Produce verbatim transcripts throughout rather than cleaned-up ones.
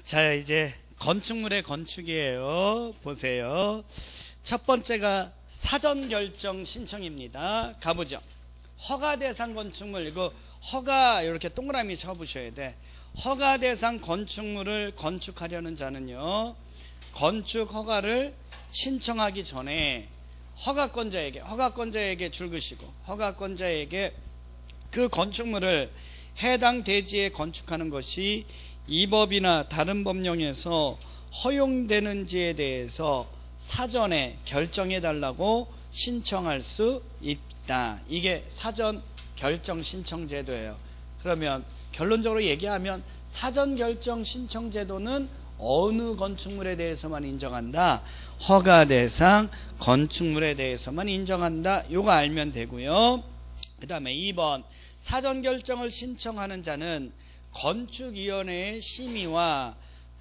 자, 이제 건축물의 건축이에요. 보세요. 첫 번째가 사전 결정 신청입니다. 가보죠. 허가 대상 건축물, 이거 허가 이렇게 동그라미 쳐보셔야 돼. 허가 대상 건축물을 건축하려는 자는요, 건축 허가를 신청하기 전에 허가권자에게 허가권자에게 줄 것이고, 허가권자에게 그 건축물을 해당 대지에 건축하는 것이 이 법이나 다른 법령에서 허용되는지에 대해서 사전에 결정해 달라고 신청할 수 있다. 이게 사전 결정 신청 제도예요. 그러면 결론적으로 얘기하면 사전 결정 신청 제도는 어느 건축물에 대해서만 인정한다? 허가 대상 건축물에 대해서만 인정한다. 요거 알면 되고요. 그 다음에 이 번 사전 결정을 신청하는 자는 건축위원회의 심의와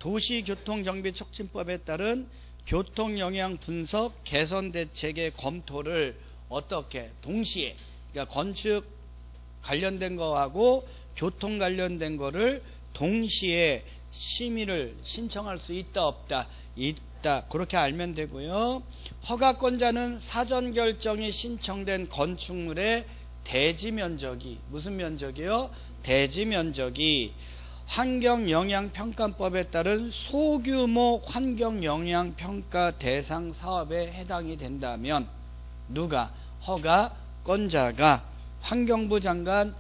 도시교통정비촉진법에 따른 교통영향 분석 개선 대책의 검토를 어떻게 동시에, 그러니까 건축 관련된 거하고 교통 관련된 거를 동시에 심의를 신청할 수 있다 없다? 있다. 그렇게 알면 되고요. 허가권자는 사전 결정이 신청된 건축물의 대지 면적이, 무슨 면적이요? 대지 면적이 환경영향평가법에 따른 소규모 환경영향평가 대상 사업에 해당이 된다면 누가? 허가권자가 환경부 장관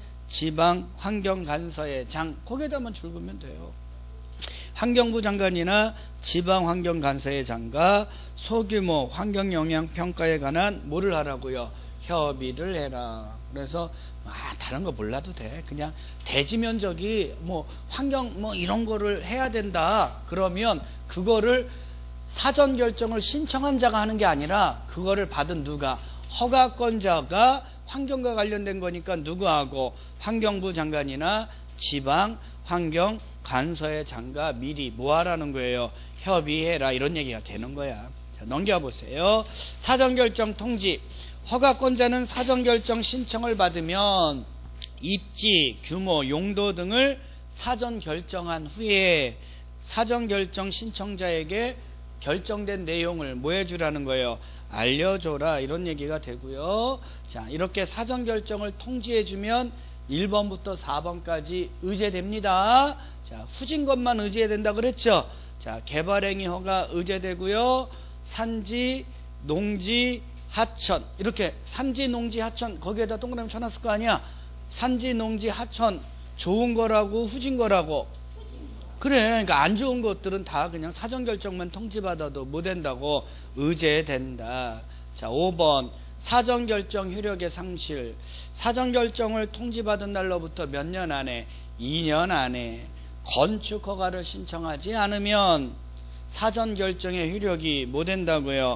지방환경간서의 장, 거기에다만 줄거면 돼요. 환경부 장관이나 지방환경간서의 장과 소규모 환경영향평가에 관한 뭐를 하라고요? 협의를 해라. 그래서 아, 다른 거 몰라도 돼. 그냥 대지 면적이 뭐 환경 뭐 이런 거를 해야 된다. 그러면 그거를 사전 결정을 신청한 자가 하는 게 아니라 그거를 받은 누가? 허가권자가 환경과 관련된 거니까 누구하고? 환경부 장관이나 지방 환경 간서의 장과 미리 뭐 하라는 거예요? 협의해라. 이런 얘기가 되는 거야. 자, 넘겨보세요. 사전 결정 통지. 허가권자는 사전 결정 신청을 받으면 입지, 규모, 용도 등을 사전 결정한 후에 사전 결정 신청자에게 결정된 내용을 뭐 해주라는 거예요? 알려줘라. 이런 얘기가 되고요. 자, 이렇게 사전 결정을 통지해주면 일 번부터 사 번까지 의제됩니다. 자, 후진 것만 의제해야 된다 그랬죠? 자, 개발행위 허가 의제되고요. 산지, 농지, 하천, 이렇게 산지, 농지, 하천 거기에다 동그라미 쳐놨을 거 아니야? 산지, 농지, 하천 좋은 거라고 후진 거라고? 그래. 그러니까 안 좋은 것들은 다 그냥 사전 결정만 통지받아도 뭐 된다고? 의제된다. 자, 오 번 사전 결정 효력의 상실. 사전 결정을 통지받은 날로부터 몇 년 안에? 이 년 안에 건축 허가를 신청하지 않으면 사전 결정의 효력이 뭐 된다고요?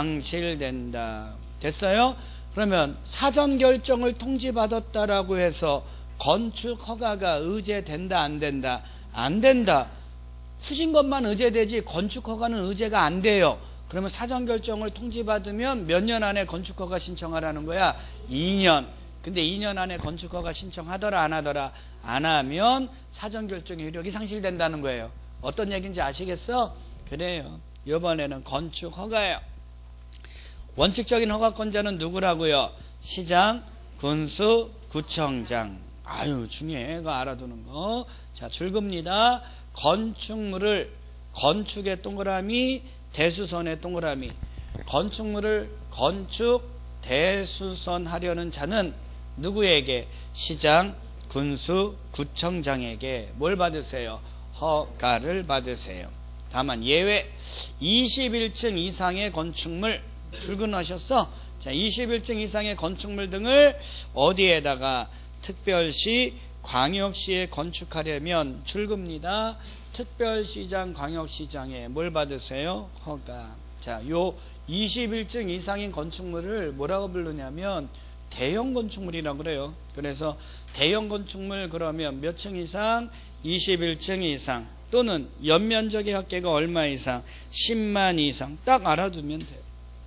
상실된다. 됐어요? 그러면 사전 결정을 통지받았다라고 해서 건축 허가가 의제된다 안 된다? 안 된다. 후진 것만 의제되지 건축 허가는 의제가 안 돼요. 그러면 사전 결정을 통지받으면 몇 년 안에 건축 허가 신청하라는 거야? 이 년. 근데 이 년 안에 건축 허가 신청하더라 안 하더라? 안 하면 사전 결정의 효력이 상실된다는 거예요. 어떤 얘기인지 아시겠어? 그래요. 이번에는 건축 허가예요. 원칙적인 허가권자는 누구라고요? 시장, 군수, 구청장. 아유, 중요해. 그거 알아두는 거. 자, 줄겁니다. 건축물을, 건축의 동그라미, 대수선의 동그라미. 건축물을 건축, 대수선 하려는 자는 누구에게? 시장, 군수, 구청장에게 뭘 받으세요? 허가를 받으세요. 다만 예외, 이십일 층 이상의 건축물, 출근하셨어? 자, 이십일 층 이상의 건축물 등을 어디에다가? 특별시, 광역시에 건축하려면 출근입니다. 특별시장, 광역시장에 뭘 받으세요? 허가. 자, 요 이십일 층 이상인 건축물을 뭐라고 부르냐면 대형 건축물이라고 그래요. 그래서 대형 건축물 그러면 몇 층 이상? 이십일 층 이상. 또는 연면적의 합계가 얼마 이상? 십만 이상. 딱 알아두면 돼요.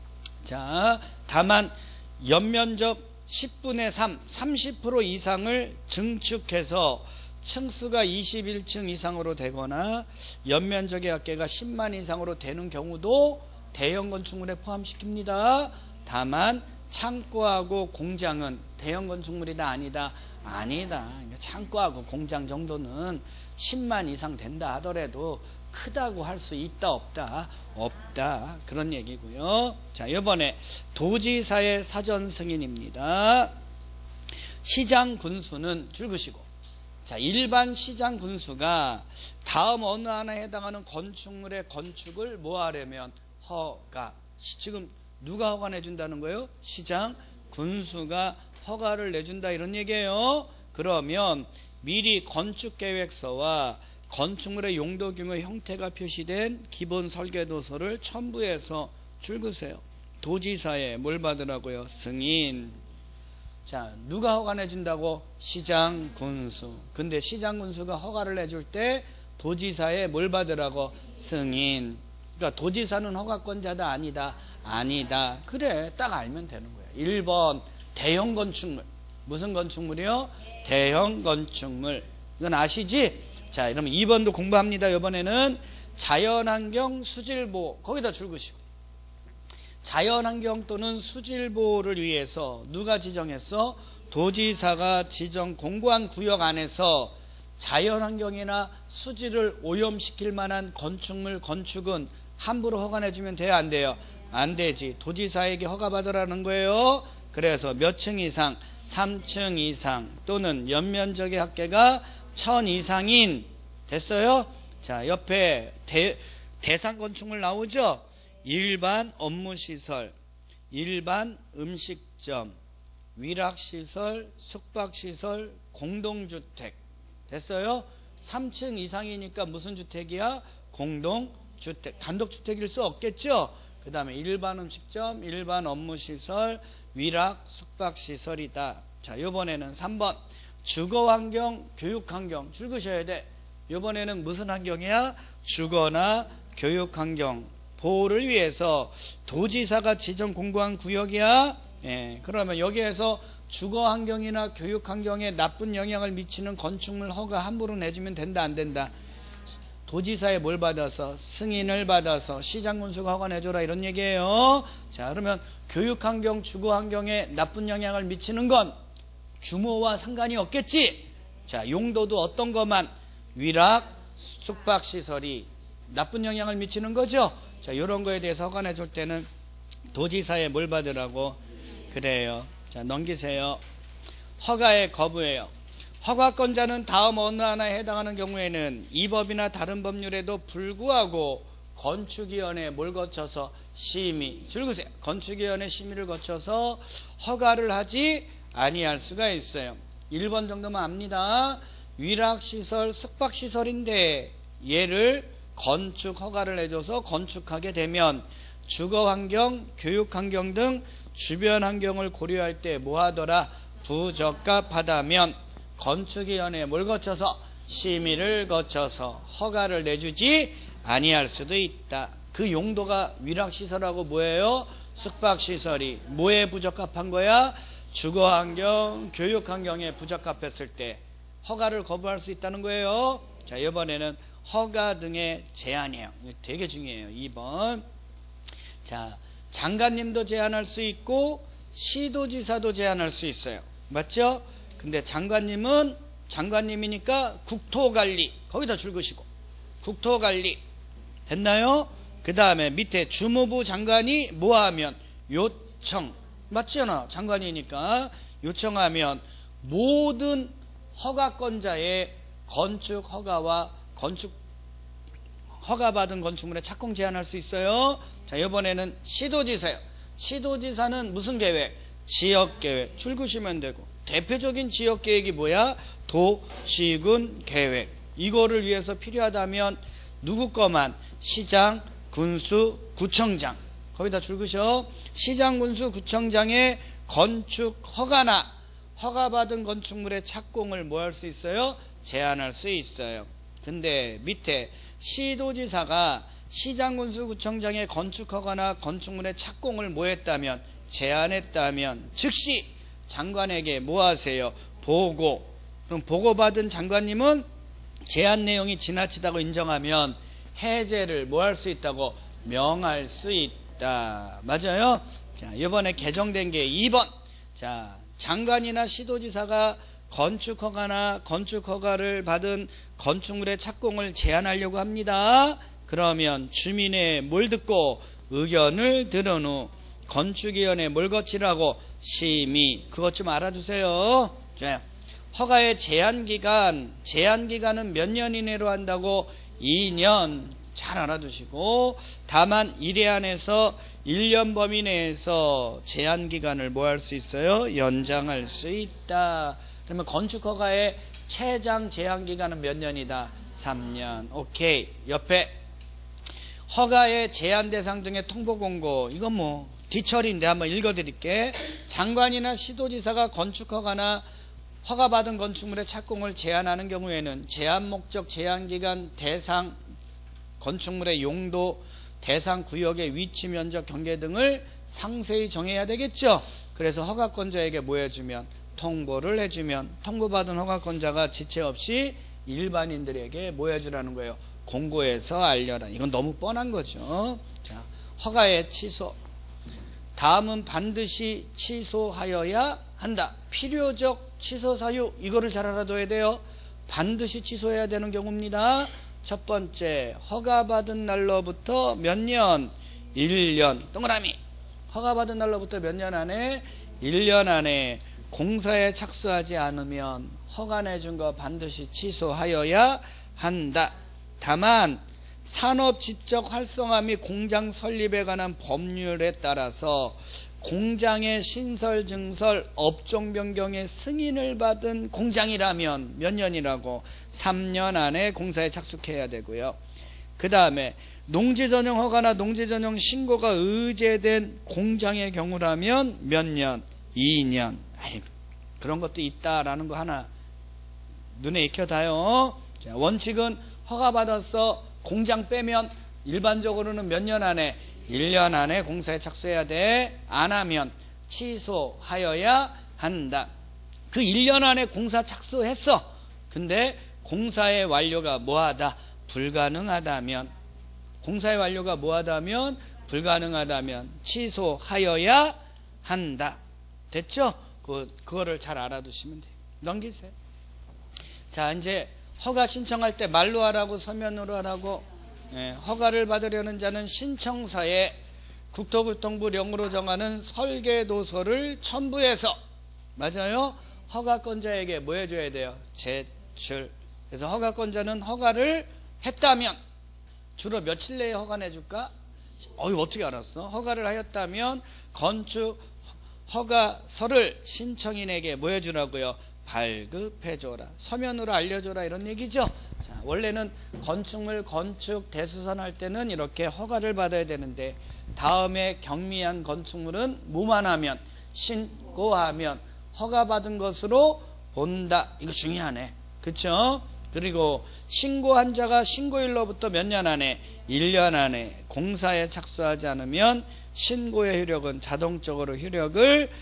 자, 다만 연면적 십분의 삼, 삼십 퍼센트 이상을 증축해서 층수가 이십일 층 이상으로 되거나 연면적의 합계가 십만 이상으로 되는 경우도 대형 건축물에 포함시킵니다. 다만 창고하고 공장은 대형 건축물이다 아니다? 아니다. 창고하고 공장 정도는 십만 이상 된다 하더라도 크다고 할 수 있다 없다? 없다. 그런 얘기고요. 자, 이번에 도지사의 사전 승인입니다. 시장 군수는 줄그시고, 자, 일반 시장 군수가 다음 어느 하나에 해당하는 건축물의 건축을 뭐 하려면 허가. 지금 누가 허가 내준다는 거예요? 시장 군수가 허가를 내준다 이런 얘기예요. 그러면 미리 건축계획서와 건축물의 용도 규모 형태가 표시된 기본 설계도서를 첨부해서 줄그세요. 도지사에 뭘 받으라고요? 승인. 자, 누가 허가 내준다고? 시장 군수. 근데 시장 군수가 허가를 내줄 때 도지사에 뭘 받으라고? 승인. 그러니까 도지사는 허가권자다 아니다? 아니다. 그래, 딱 알면 되는 거야. 일 번 대형 건축물. 무슨 건축물이요? 대형 건축물. 이건 아시지? 자, 그러면 이 번도 공부합니다. 이번에는 자연환경 수질보호. 거기다 줄그시고. 자연환경 또는 수질보호를 위해서 누가 지정했어? 도지사가 지정 공고한 구역 안에서 자연환경이나 수질을 오염시킬 만한 건축물 건축은 함부로 허가 내주면 돼요? 안 돼요? 안 되지. 도지사에게 허가받으라는 거예요. 그래서 몇 층 이상? 삼 층 이상 또는 연면적의 합계가 천 이상인. 됐어요? 자, 옆에 대, 대상 건축물 나오죠? 일반 업무시설, 일반 음식점, 위락시설, 숙박시설, 공동주택. 됐어요? 삼 층 이상이니까 무슨 주택이야? 공동주택. 단독주택일 수 없겠죠? 그 다음에 일반 음식점, 일반 업무시설, 위락, 숙박시설이다. 자, 이번에는 삼 번 주거환경, 교육환경 줄그셔야 돼. 이번에는 무슨 환경이야? 주거나 교육환경 보호를 위해서 도지사가 지정 공고한 구역이야. 예, 그러면 여기에서 주거환경이나 교육환경에 나쁜 영향을 미치는 건축물 허가 함부로 내주면 된다 안 된다? 도지사에 뭘 받아서? 승인을 받아서 시장군수가 허가 내줘라 이런 얘기예요. 자, 그러면 교육환경, 주거환경에 나쁜 영향을 미치는 건 규모와 상관이 없겠지. 자, 용도도 어떤 것만? 위락, 숙박시설이 나쁜 영향을 미치는 거죠. 자, 이런 거에 대해서 허가 내줄 때는 도지사에 뭘 받으라고? 그래요. 자, 넘기세요. 허가의 거부예요. 허가권자는 다음 어느 하나에 해당하는 경우에는 이 법이나 다른 법률에도 불구하고 건축위원회에 뭘 거쳐서? 심의. 줄그세요. 건축위원회 심의를 거쳐서 허가를 하지 아니할 수가 있어요. 일 번 정도만 압니다. 위락시설, 숙박시설인데 얘를 건축 허가를 해줘서 건축하게 되면 주거환경, 교육환경 등 주변 환경을 고려할 때 뭐하더라? 부적합하다면 건축위원회에 뭘 거쳐서? 심의를 거쳐서 허가를 내주지 아니할 수도 있다. 그 용도가 위락시설하고 뭐예요? 숙박시설이 뭐에 부적합한 거야? 주거환경, 교육환경에 부적합했을 때 허가를 거부할 수 있다는 거예요. 자, 이번에는 허가 등의 제한이에요. 되게 중요해요. 이 번. 자, 장관님도 제한할 수 있고 시도지사도 제한할 수 있어요. 맞죠? 근데 장관님은 장관님이니까 국토관리 거기다 줄그시고 국토관리 됐나요? 그 다음에 밑에 주무부 장관이 뭐하면? 요청. 맞잖아. 장관이니까 요청하면 모든 허가권자의 건축 허가와 건축 허가받은 건축물에 착공 제한할 수 있어요. 자, 이번에는 시도지사요. 시도지사는 무슨 계획? 지역계획. 줄그시면 되고 대표적인 지역계획이 뭐야? 도시군 계획. 이거를 위해서 필요하다면 누구 거만? 시장, 군수, 구청장. 거기다 줄그셔. 시장, 군수, 구청장의 건축 허가나 허가받은 건축물의 착공을 뭐 할 수 있어요? 제한할 수 있어요. 근데 밑에 시도지사가 시장, 군수, 구청장의 건축 허가나 건축물의 착공을 뭐 했다면? 제한했다면 즉시 장관에게 뭐 하세요? 보고. 그럼 보고받은 장관님은 제안 내용이 지나치다고 인정하면 해제를 뭐 할 수 있다고? 명할 수 있다. 맞아요? 자, 이번에 개정된 게 이 번. 자, 장관이나 시도지사가 건축허가나 건축허가를 받은 건축물의 착공을 제한하려고 합니다. 그러면 주민의 뭘 듣고 의견을 들은 후 건축위원회 뭘 거치라고? 심의. 그것 좀 알아두세요. 자, 허가의 제한기간, 제한기간은 몇 년 이내로 한다고? 이 년. 잘 알아두시고, 다만 일 회 안에서 일 년 범위 내에서 제한기간을 뭐 할 수 있어요? 연장할 수 있다. 그러면 건축허가의 최장 제한기간은 몇 년이다? 삼 년. 오케이. 옆에 허가의 제한 대상 등의 통보 공고. 이건 뭐 뒤처리인데 한번 읽어드릴게. 장관이나 시도지사가 건축허가나 허가받은 건축물의 착공을 제한하는 경우에는 제한 목적, 제한 기간, 대상, 건축물의 용도, 대상 구역의 위치, 면적, 경계 등을 상세히 정해야 되겠죠. 그래서 허가권자에게 뭐 해주면? 통보를 해주면 통보받은 허가권자가 지체 없이 일반인들에게 뭐 해주라는 거예요? 공고해서 알려라. 이건 너무 뻔한 거죠. 자, 허가의 취소. 다음은 반드시 취소하여야 한다. 필요적 취소 사유. 이거를 잘 알아둬야 돼요. 반드시 취소해야 되는 경우입니다. 첫 번째, 허가받은 날로부터 몇 년? 일 년. 동그라미. 허가받은 날로부터 몇 년 안에? 일 년 안에 공사에 착수하지 않으면 허가 내준 거 반드시 취소하여야 한다. 다만 산업지적 활성화 및 공장 설립에 관한 법률에 따라서 공장의 신설, 증설, 업종 변경의 승인을 받은 공장이라면 몇 년이라고? 삼 년 안에 공사에 착수해야 되고요. 그 다음에 농지전용 허가나 농지전용 신고가 의제된 공장의 경우라면 몇 년? 이 년. 아이고, 그런 것도 있다라는 거 하나 눈에 익혀다요. 자, 원칙은 허가받아서 공장 빼면 일반적으로는 몇 년 안에? 일 년 안에 공사에 착수해야 돼. 안 하면 취소하여야 한다. 그 일 년 안에 공사 착수했어. 근데 공사의 완료가 뭐하다? 불가능하다면, 공사의 완료가 뭐하다면? 불가능하다면 취소하여야 한다. 됐죠? 그, 그거를 잘 알아두시면 돼요. 넘기세요. 자, 이제 허가 신청할 때 말로 하라고 서면으로 하라고? 예, 허가를 받으려는 자는 신청서에 국토교통부 령으로 정하는 설계도서를 첨부해서, 맞아요? 허가권자에게 뭐 해줘야 돼요? 제출. 그래서 허가권자는 허가를 했다면 주로 며칠 내에 허가 내줄까? 어이, 어떻게 알았어? 허가를 하였다면 건축 허가서를 신청인에게 뭐 해주라고요? 발급해줘라. 서면으로 알려줘라. 이런 얘기죠. 자, 원래는 건축물 건축 대수선 할 때는 이렇게 허가를 받아야 되는데, 다음에 경미한 건축물은 뭐만 하면? 신고하면 허가받은 것으로 본다. 이거 중요하네. 그쵸? 그리고 신고한 자가 신고일로부터 몇 년 안에? 일 년 안에 공사에 착수하지 않으면 신고의 효력은 자동적으로 효력을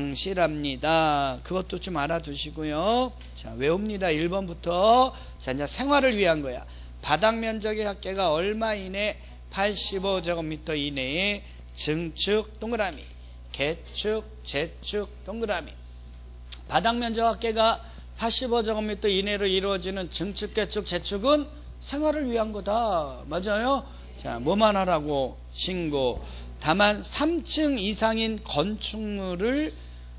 상실합니다. 그것도 좀 알아두시고요. 자, 외웁니다. 일 번부터. 자, 이제 생활을 위한 거야. 바닥 면적의 합계가 얼마 이내? 팔십오 제곱미터 이내에 증축 동그라미, 개축, 재축 동그라미. 바닥 면적 합계가 팔십오 제곱미터 이내로 이루어지는 증축, 개축, 재축은 생활을 위한 거다. 맞아요? 자, 뭐만 하라고? 신고. 다만 삼 층 이상인 건축물을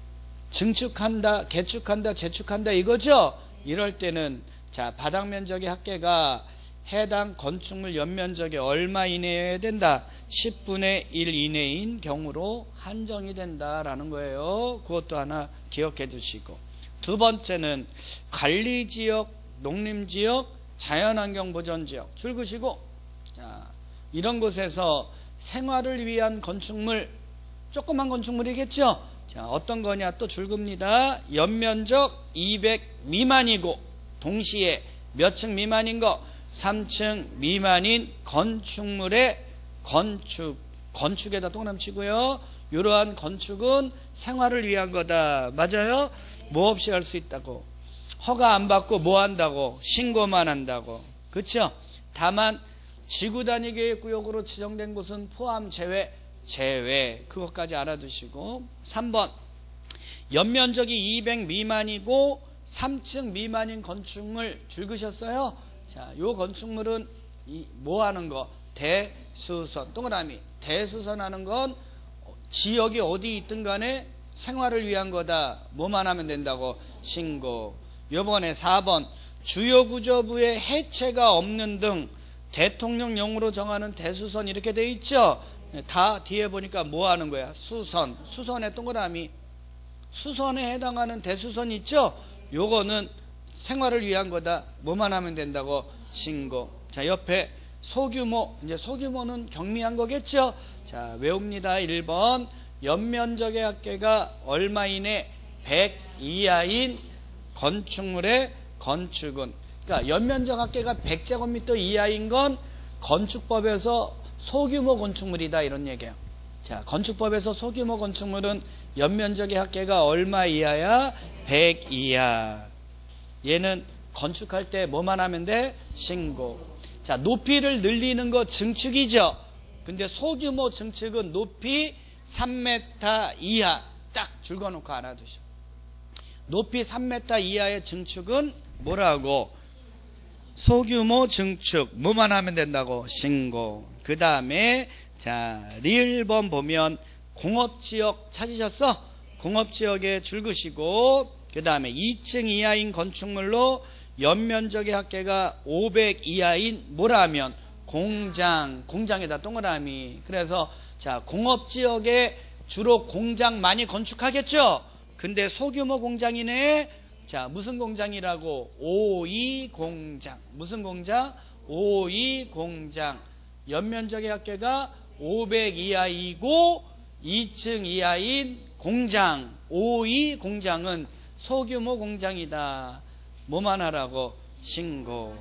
증축한다, 개축한다, 재축한다 이거죠? 이럴 때는 자, 바닥 면적의 합계가 해당 건축물 연면적의 얼마 이내여야 된다? 십분의 일 이내인 경우로 한정이 된다라는 거예요. 그것도 하나 기억해 두시고, 두 번째는 관리지역, 농림지역, 자연환경보전지역 줄 그시고, 자, 이런 곳에서 생활을 위한 건축물, 조그만 건축물이겠죠? 자, 어떤 거냐 또 줄 겁니다. 연면적 이백 미만이고 동시에 몇 층 미만인 거? 삼 층 미만인 건축물의 건축, 건축에다 동그라미 치고요. 이러한 건축은 생활을 위한 거다. 맞아요? 뭐 없이 할 수 있다고? 허가 안 받고 뭐 한다고? 신고만 한다고. 그렇죠? 다만 지구단위계획구역으로 지정된 곳은 포함 제외 제외 그것까지 알아두시고. 삼 번 연면적이 이백 미만이고 삼 층 미만인 건축물 줄그셨어요? 자, 요 건축물은 이, 뭐 하는 거? 대수선. 동그라미. 대수선 하는 건 지역이 어디 있든 간에 생활을 위한 거다. 뭐만 하면 된다고? 신고. 요번에 사 번 주요 구조부에 해체가 없는 등 대통령령으로 정하는 대수선 이렇게 돼 있죠? 다 뒤에 보니까 뭐 하는 거야? 수선. 수선의 동그라미. 수선에 해당하는 대수선 있죠? 요거는 생활을 위한 거다. 뭐만 하면 된다고? 신고. 자, 옆에 소규모. 이제 소규모는 경미한 거겠죠? 자, 외웁니다. 일 번 연면적의 합계가 얼마 이내 백 이하인 건축물의 건축은. 그러니까 연면적 합계가 백 제곱미터 이하인 건 건축법에서 소규모 건축물이다 이런 얘기예요. 자, 건축법에서 소규모 건축물은 연면적의 합계가 얼마 이하야? 백 이하. 얘는 건축할 때 뭐만 하면 돼? 신고. 자, 높이를 늘리는 거 증축이죠. 근데 소규모 증축은 높이 삼 미터 이하. 딱 줄거놓고 알아두셔. 높이 삼 미터 이하의 증축은 뭐라고? 소규모 증축. 뭐만 하면 된다고? 신고. 그 다음에 자, 일 번 보면 공업지역 찾으셨어? 공업지역에 줄그시고. 그 다음에 이 층 이하인 건축물로 연면적의 합계가 오백 이하인 뭐라면? 공장. 공장에다 동그라미. 그래서 자, 공업지역에 주로 공장 많이 건축하겠죠? 근데 소규모 공장이네. 자, 무슨 공장이라고? 오이 공장. 무슨 공장? 오이 공장. 연면적의 합계가 오백 이하이고 이 층 이하인 공장. 오이 공장은 소규모 공장이다. 뭐만 하라고? 신고.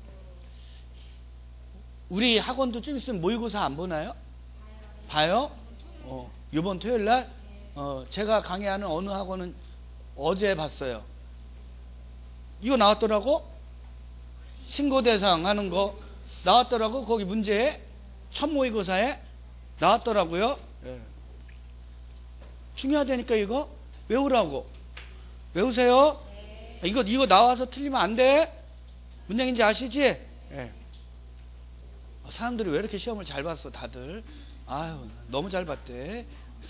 우리 학원도 좀 있으면 모의고사 안 보나요? 봐요? 어, 이번 토요일 날 어, 제가 강의하는 어느 학원은 어제 봤어요. 이거 나왔더라고? 신고 대상 하는 거 나왔더라고. 거기 문제에 첫 모의고사에 나왔더라고요. 네. 중요하다니까 이거 외우라고. 외우세요. 네. 이거 이거 나와서 틀리면 안 돼. 무슨 얘기인지 아시지? 네. 사람들이 왜 이렇게 시험을 잘 봤어 다들. 아유, 너무 잘 봤대.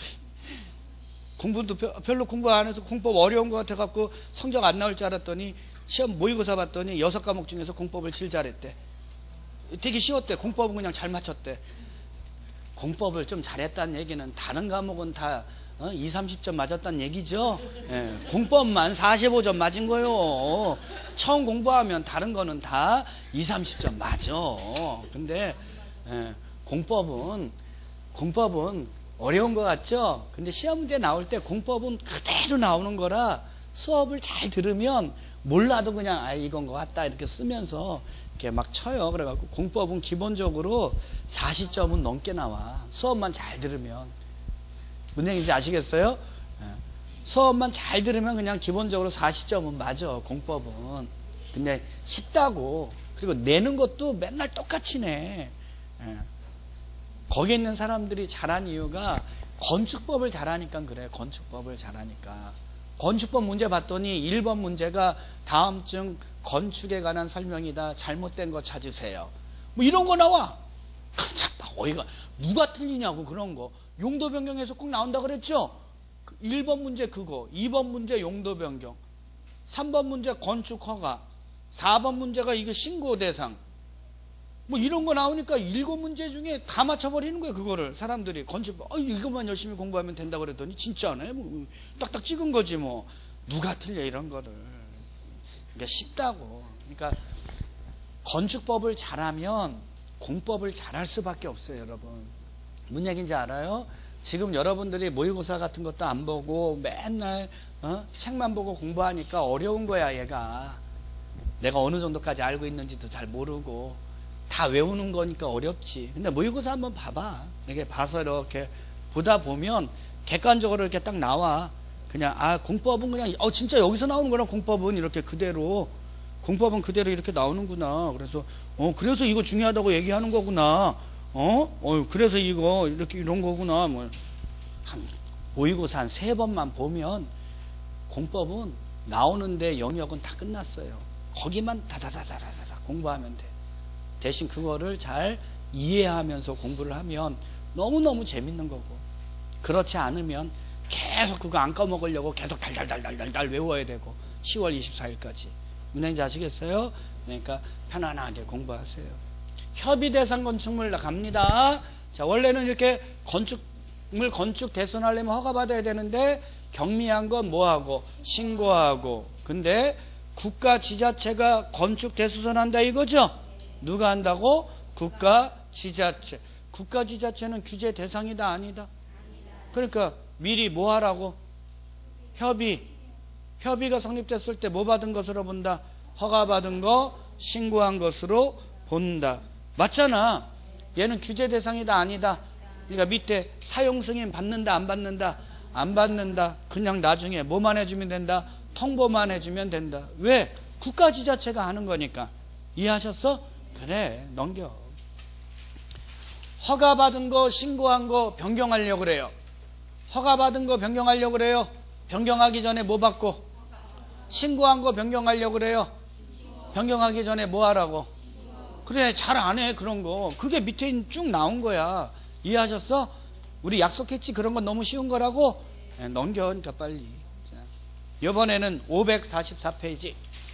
공부도 별로 공부 안 해서 공법 어려운 것 같아갖고 성적 안 나올 줄 알았더니 시험 모의고사 봤더니 여섯 과목 중에서 공법을 제일 잘했대. 되게 쉬웠대. 공법은 그냥 잘 맞췄대. 공법을 좀 잘했다는 얘기는 다른 과목은 다 어? 이십, 삼십 점 맞았다는 얘기죠. 예, 공법만 사십오 점 맞은 거요. 처음 공부하면 다른 거는 다 이십, 삼십 점 맞아. 근데 예, 공법은 공법은 어려운 것 같죠? 근데 시험 문제 나올 때 공법은 그대로 나오는 거라 수업을 잘 들으면 몰라도 그냥 아 이건 것 같다 이렇게 쓰면서 이렇게 막 쳐요. 그래갖고 공법은 기본적으로 사십 점은 넘게 나와. 수업만 잘 들으면. 무슨 얘기인지 아시겠어요? 수업만 잘 들으면 그냥 기본적으로 사십 점은 맞아. 공법은. 근데 쉽다고. 그리고 내는 것도 맨날 똑같이 내. 거기 있는 사람들이 잘한 이유가 건축법을 잘하니까 그래. 건축법을 잘하니까. 건축법 문제 봤더니 일 번 문제가 다음쯤 건축에 관한 설명이다. 잘못된 거 찾으세요. 뭐 이런 거 나와. 참 어이가 누가 틀리냐고 그런 거. 용도 변경에서 꼭 나온다 그랬죠. 일 번 문제 그거, 이 번 문제 용도 변경, 삼 번 문제 건축 허가, 사 번 문제가 이거 신고 대상. 뭐 이런 거 나오니까 일곱 문제 중에 다 맞춰버리는 거예요. 그거를 사람들이 건축법 어, 이것만 열심히 공부하면 된다고 그랬더니 진짜네. 뭐 딱딱 찍은 거지 뭐. 누가 틀려 이런 거를. 그러니까 쉽다고. 그러니까 건축법을 잘하면 공법을 잘할 수밖에 없어요, 여러분. 무슨 얘기인지 알아요? 지금 여러분들이 모의고사 같은 것도 안 보고 맨날 어? 책만 보고 공부하니까 어려운 거야, 얘가. 내가 어느 정도까지 알고 있는지도 잘 모르고 다 외우는 거니까 어렵지. 근데 모의고사 한번 봐봐. 이렇게 봐서 이렇게 보다 보면 객관적으로 이렇게 딱 나와. 그냥 아 공법은 그냥 어 진짜 여기서 나오는 거랑 공법은 이렇게 그대로 공법은 그대로 이렇게 나오는구나. 그래서 어 그래서 이거 중요하다고 얘기하는 거구나. 어? 어 그래서 이거 이렇게 이런 거구나. 뭐 한 모의고사 한 세 번만 보면 공법은 나오는데 영역은 다 끝났어요. 거기만 다다다다다다 공부하면 돼. 대신 그거를 잘 이해하면서 공부를 하면 너무너무 재밌는 거고, 그렇지 않으면 계속 그거 안 까먹으려고 계속 달달달달달달 외워야 되고 시월 이십사일까지. 문행자 아시겠어요? 그러니까 편안하게 공부하세요. 협의 대상 건축물 갑니다. 자, 원래는 이렇게 건축물 건축 대선하려면 허가 받아야 되는데 경미한 건 뭐하고 신고하고. 근데 국가 지자체가 건축 대수선한다 이거죠? 누가 한다고? 국가 지자체. 국가 지자체는 규제 대상이다 아니다? 그러니까 미리 뭐 하라고? 협의. 협의가 성립됐을 때 뭐 받은 것으로 본다? 허가 받은 거, 신고한 것으로 본다. 맞잖아. 얘는 규제 대상이다 아니다? 그러니까 밑에 사용 승인 받는다 안 받는다? 안 받는다. 그냥 나중에 뭐만 해주면 된다? 통보만 해주면 된다. 왜? 국가 지자체가 하는 거니까. 이해하셨어? 그래, 넘겨. 허가 받은 거, 신고한 거 변경하려고 그래요. 허가 받은 거 변경하려고 그래요. 변경하기 전에 뭐 받고? 신고한 거 변경하려고 그래요. 변경하기 전에 뭐 하라고? 그래, 잘 안 해 그런 거. 그게 밑에 쭉 나온 거야. 이해하셨어? 우리 약속했지 그런 건 너무 쉬운 거라고? 네, 넘겨. 그러니까 빨리. 자, 이번에는 오백사십사 페이지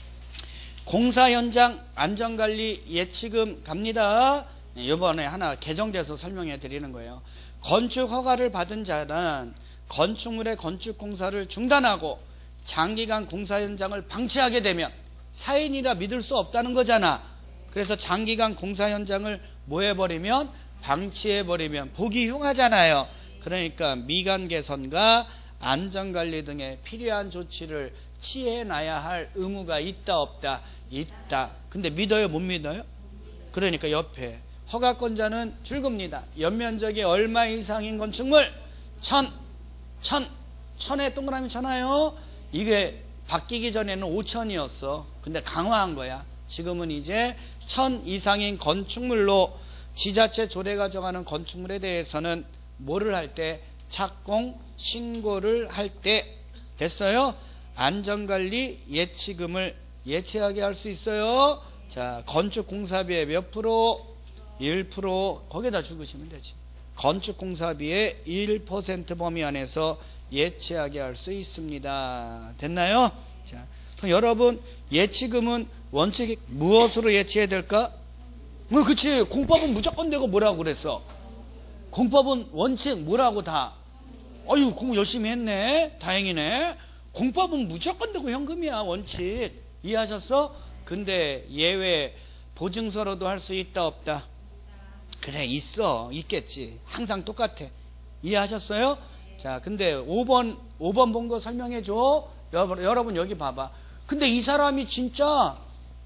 공사 현장 안전관리 예치금 갑니다. 네, 이번에 하나 개정돼서 설명해 드리는 거예요. 건축 허가를 받은 자는 건축물의 건축 공사를 중단하고 장기간 공사 현장을 방치하게 되면 사인이라 믿을 수 없다는 거잖아. 그래서 장기간 공사 현장을 뭐 해버리면? 방치해버리면 보기 흉하잖아요. 그러니까 미관 개선과 안전관리 등의 필요한 조치를 취해놔야 할 의무가 있다 없다? 있다. 근데 믿어요 못 믿어요? 그러니까 옆에 허가권자는 줄겁니다. 연면적이 얼마 이상인 건축물? 천, 천, 천에 동그라미 쳐놔요. 이게 바뀌기 전에는 오천이었어. 근데 강화한 거야. 지금은 이제 천 이상인 건축물로 지자체 조례가 정하는 건축물에 대해서는 뭐를 할 때? 착공 신고를 할 때 됐어요. 안전관리 예치금을 예치하게 할 수 있어요. 자, 건축공사비의 몇 프로? 일 퍼센트. 거기다 적으시면 되지. 건축공사비의 일 퍼센트 범위 안에서 예치하게 할 수 있습니다. 됐나요? 자, 그럼 여러분 예치금은 원칙이 무엇으로 예치해야 될까? 뭐 그치. 공법은 무조건 되고 뭐라고 그랬어? 공법은 원칙 뭐라고 다? 어휴 공부 열심히 했네. 다행이네. 공법은 무조건 되고 현금이야 원칙. 이해하셨어? 근데 예외 보증서로도 할 수 있다 없다? 그래 있어. 있겠지. 항상 똑같아. 이해하셨어요? 자, 근데 오 번 오 번 본 거 설명해 줘. 여러분, 여러분 여기 봐봐. 근데 이 사람이 진짜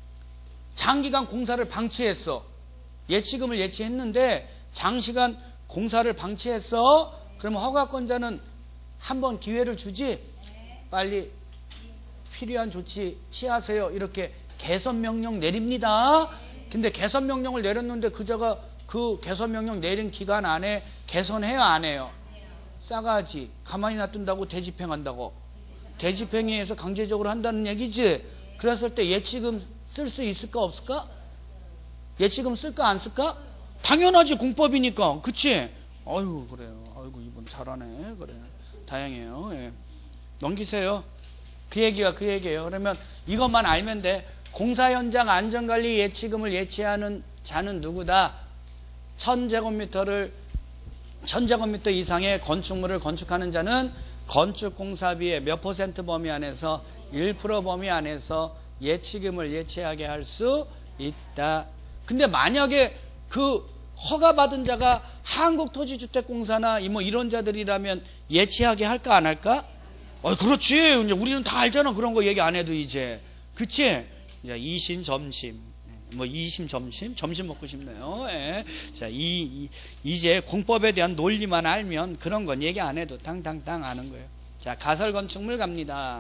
장기간 공사를 방치했어. 예치금을 예치했는데 장시간 공사를 방치했어. 그러면 허가권자는 한 번 기회를 주지. 빨리 필요한 조치 취하세요. 이렇게 개선명령 내립니다. 근데 개선명령을 내렸는데 그자가 그 개선명령 내린 기간 안에 개선해요 안 해요? 싸가지. 가만히 놔둔다고 대집행한다고. 대집행위에서 강제적으로 한다는 얘기지. 그랬을 때 예치금 쓸 수 있을까 없을까? 예치금 쓸까 안 쓸까? 당연하지. 공법이니까. 그치? 아이고 그래요. 아이고 이분 잘하네. 그래. 다행이에요. 예. 넘기세요. 그 얘기가 그 얘기예요. 그러면 이것만 알면 돼. 공사 현장 안전관리 예치금을 예치하는 자는 누구다? 천 제곱미터를 천 제곱미터 이상의 건축물을 건축하는 자는 건축공사비의 몇 퍼센트 범위 안에서 일 퍼센트 범위 안에서 예치금을 예치하게 할 수 있다. 근데 만약에 그 허가받은 자가 한국토지주택공사나 뭐 이런 자들이라면 예치하게 할까 안 할까? 어, 그렇지. 이제 우리는 다 알잖아. 그런 거 얘기 안 해도 이제. 그치? 이제 이심 점심. 뭐 이심 점심? 점심 먹고 싶네요. 예. 자, 이, 이 이제 공법에 대한 논리만 알면 그런 건 얘기 안 해도 당당당 아는 거예요. 자, 가설 건축물 갑니다.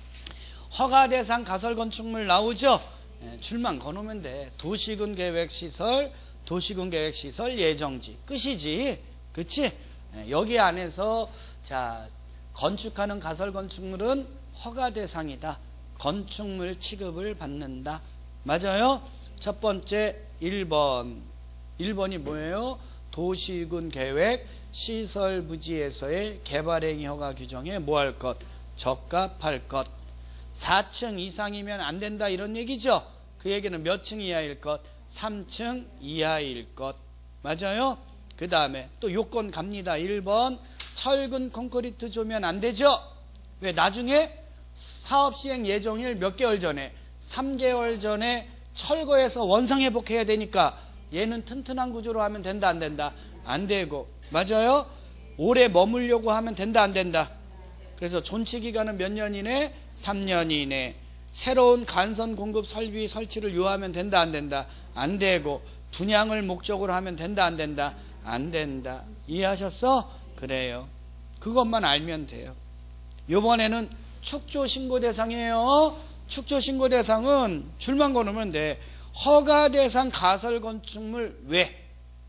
허가 대상 가설 건축물 나오죠? 예, 줄만 거놓으면 돼. 도시군 계획 시설, 도시군 계획 시설 예정지 끝이지. 그치? 예, 여기 안에서 자, 건축하는 가설 건축물은 허가 대상이다. 건축물 취급을 받는다. 맞아요? 첫 번째 일 번. 일 번이 뭐예요? 도시군 계획 시설 부지에서의 개발행위 허가 규정에 뭐 할 것? 적합할 것. 사 층 이상이면 안 된다 이런 얘기죠. 그 얘기는 몇 층 이하일 것? 삼 층 이하일 것. 맞아요? 그 다음에 또 요건 갑니다. 일 번 철근 콘크리트 조면 안 되죠. 왜? 나중에 사업 시행 예정일 몇 개월 전에 삼 개월 전에 철거해서 원상 회복해야 되니까 얘는 튼튼한 구조로 하면 된다 안 된다? 안 되고. 맞아요? 오래 머물려고 하면 된다 안 된다? 그래서 존치 기간은 몇 년 이내? 삼 년 이내. 새로운 간선 공급 설비 설치를 요하면 된다 안 된다? 안 되고. 분양을 목적으로 하면 된다 안 된다? 안 된다. 이해하셨어? 그래요. 그것만 알면 돼요. 요번에는 축조 신고 대상이에요. 축조 신고 대상은 줄만 거놓으면 돼. 허가 대상 가설 건축물 외.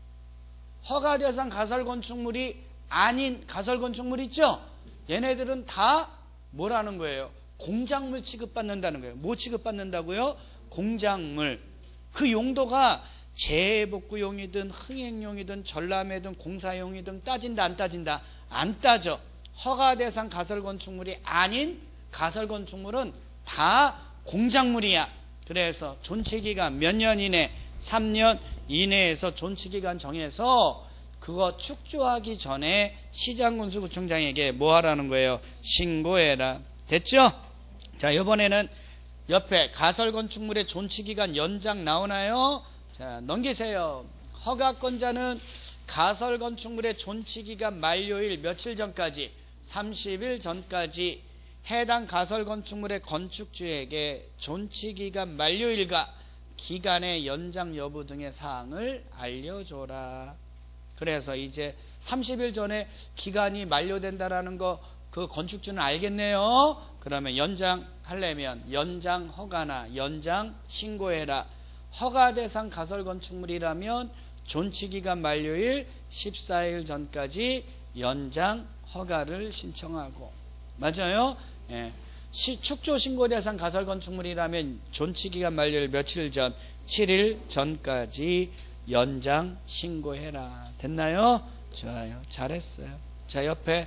허가 대상 가설 건축물이 아닌 가설 건축물 있죠? 얘네들은 다 뭐라는 거예요? 공작물 취급받는다는 거예요. 뭐 취급받는다고요? 공작물. 그 용도가 재복구용이든 흥행용이든 전람회든 공사용이든 따진다 안 따진다? 안 따져. 허가 대상 가설 건축물이 아닌 가설 건축물은 다 공작물이야. 그래서 존치기간 몇 년 이내? 삼 년 이내에서 존치기간 정해서 그거 축조하기 전에 시장군수구청장에게 뭐 하라는 거예요? 신고해라. 됐죠? 자, 이번에는 옆에 가설 건축물의 존치기간 연장 나오나요? 자, 넘기세요. 허가권자는 가설 건축물의 존치기간 만료일 며칠 전까지? 삼십 일 전까지 해당 가설 건축물의 건축주에게 존치기간 만료일과 기간의 연장 여부 등의 사항을 알려줘라. 그래서 이제 삼십 일 전에 기간이 만료된다라는 거 그 건축주는 알겠네요. 그러면 연장하려면 연장 허가나 연장 신고해라. 허가 대상 가설 건축물이라면 존치기간 만료일 십사 일 전까지 연장 허가를 신청하고. 맞아요? 예. 시, 축조 신고 대상 가설 건축물이라면 존치기간 만료일 며칠 전? 칠 일 전까지 연장 신고해라. 됐나요? 좋아요. 잘했어요. 자, 옆에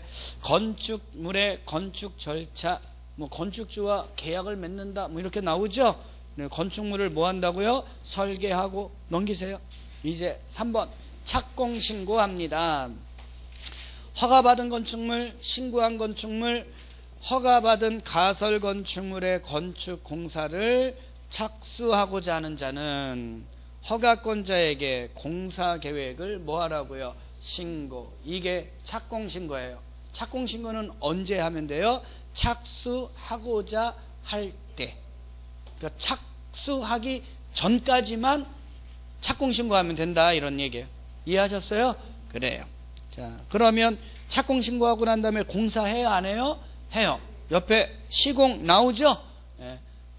건축물의 건축 절차, 뭐 건축주와 계약을 맺는다, 뭐 이렇게 나오죠? 네, 건축물을 뭐 한다고요? 설계하고. 넘기세요. 이제 삼 번 착공 신고합니다. 허가받은 건축물, 신고한 건축물, 허가받은 가설 건축물의 건축 공사를 착수하고자 하는 자는 허가권자에게 공사 계획을 뭐 하라고요? 신고. 이게 착공 신고예요. 착공 신고는 언제 하면 돼요? 착수하고자 할 때. 그러니까 착수하기 전까지만 착공 신고하면 된다 이런 얘기예요. 이해하셨어요? 그래요. 자, 그러면 착공 신고하고 난 다음에 공사해요 안 해요? 해요. 옆에 시공 나오죠? 예.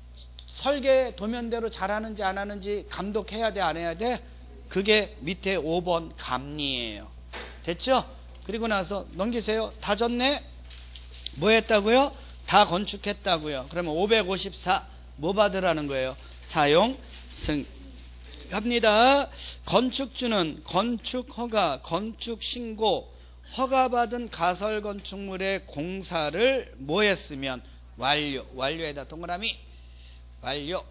설계 도면대로 잘하는지 안 하는지 감독해야 돼 안 해야 돼? 그게 밑에 오 번 감리예요. 됐죠? 그리고 나서 넘기세요. 다 졌네? 뭐 했다고요? 다 건축했다고요. 그러면 오백오십사 뭐 받으라는 거예요? 사용 승 합니다. 건축주는 건축허가, 건축신고, 허가받은 가설 건축물의 공사를 뭐 했으면? 완료. 완료에다 동그라미. 완료.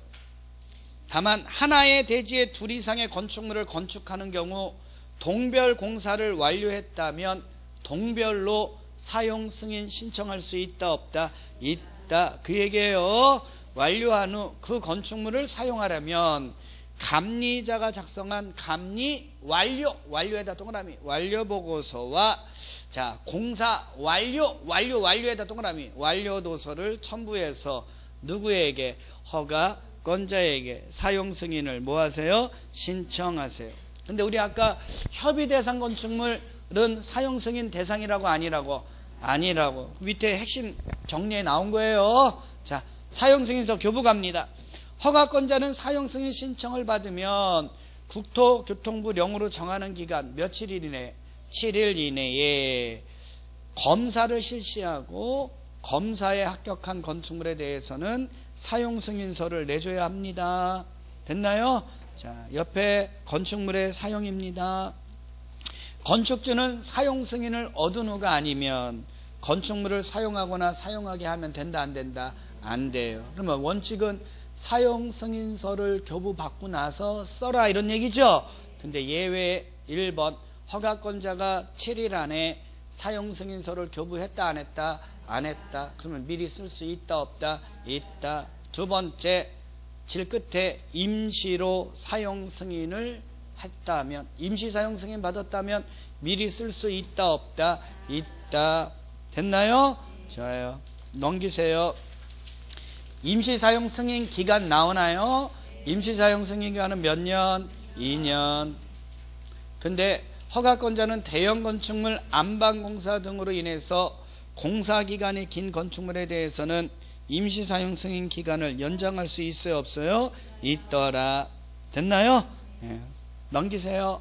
다만 하나의 대지에 둘 이상의 건축물을 건축하는 경우 동별 공사를 완료했다면 동별로 사용 승인 신청할 수 있다 없다? 있다. 그 얘기예요. 완료한 후 그 건축물을 사용하려면 감리자가 작성한 감리 완료, 완료에다 동그라미, 완료 보고서와 자 공사 완료, 완료, 완료에다 동그라미, 완료 도서를 첨부해서 누구에게? 허가권자에게 사용 승인을 뭐 하세요? 신청하세요. 근데 우리 아까 협의 대상 건축물은 사용 승인 대상이라고 아니라고? 아니라고. 밑에 핵심 정리에 나온 거예요. 자, 사용승인서 교부 갑니다. 허가권자는 사용승인 신청을 받으면 국토교통부 령으로 정하는 기간 며칠 이내, 칠 일 이내에 검사를 실시하고 검사에 합격한 건축물에 대해서는 사용승인서를 내줘야 합니다. 됐나요? 자, 옆에 건축물의 사용입니다. 건축주는 사용승인을 얻은 후가 아니면 건축물을 사용하거나 사용하게 하면 된다, 안 된다? 안 돼요. 그러면 원칙은 사용승인서를 교부받고 나서 써라 이런 얘기죠. 근데 예외 일 번 허가권자가 칠 일 안에 사용승인서를 교부했다, 안 했다? 안 했다. 그러면 미리 쓸 수 있다, 없다? 있다. 두 번째, 질 끝에 임시로 사용승인을 했다면, 임시 사용승인 받았다면 미리 쓸 수 있다, 없다? 있다. 됐나요? 좋아요. 넘기세요. 임시 사용승인 기간 나오나요? 임시 사용승인 기간은 몇 년? 이 년. 근데 허가권자는 대형 건축물, 안방공사 등으로 인해서 공사기간이 긴 건축물에 대해서는 임시사용승인 기간을 연장할 수 있어요, 없어요? 있더라. 됐나요? 예. 넘기세요.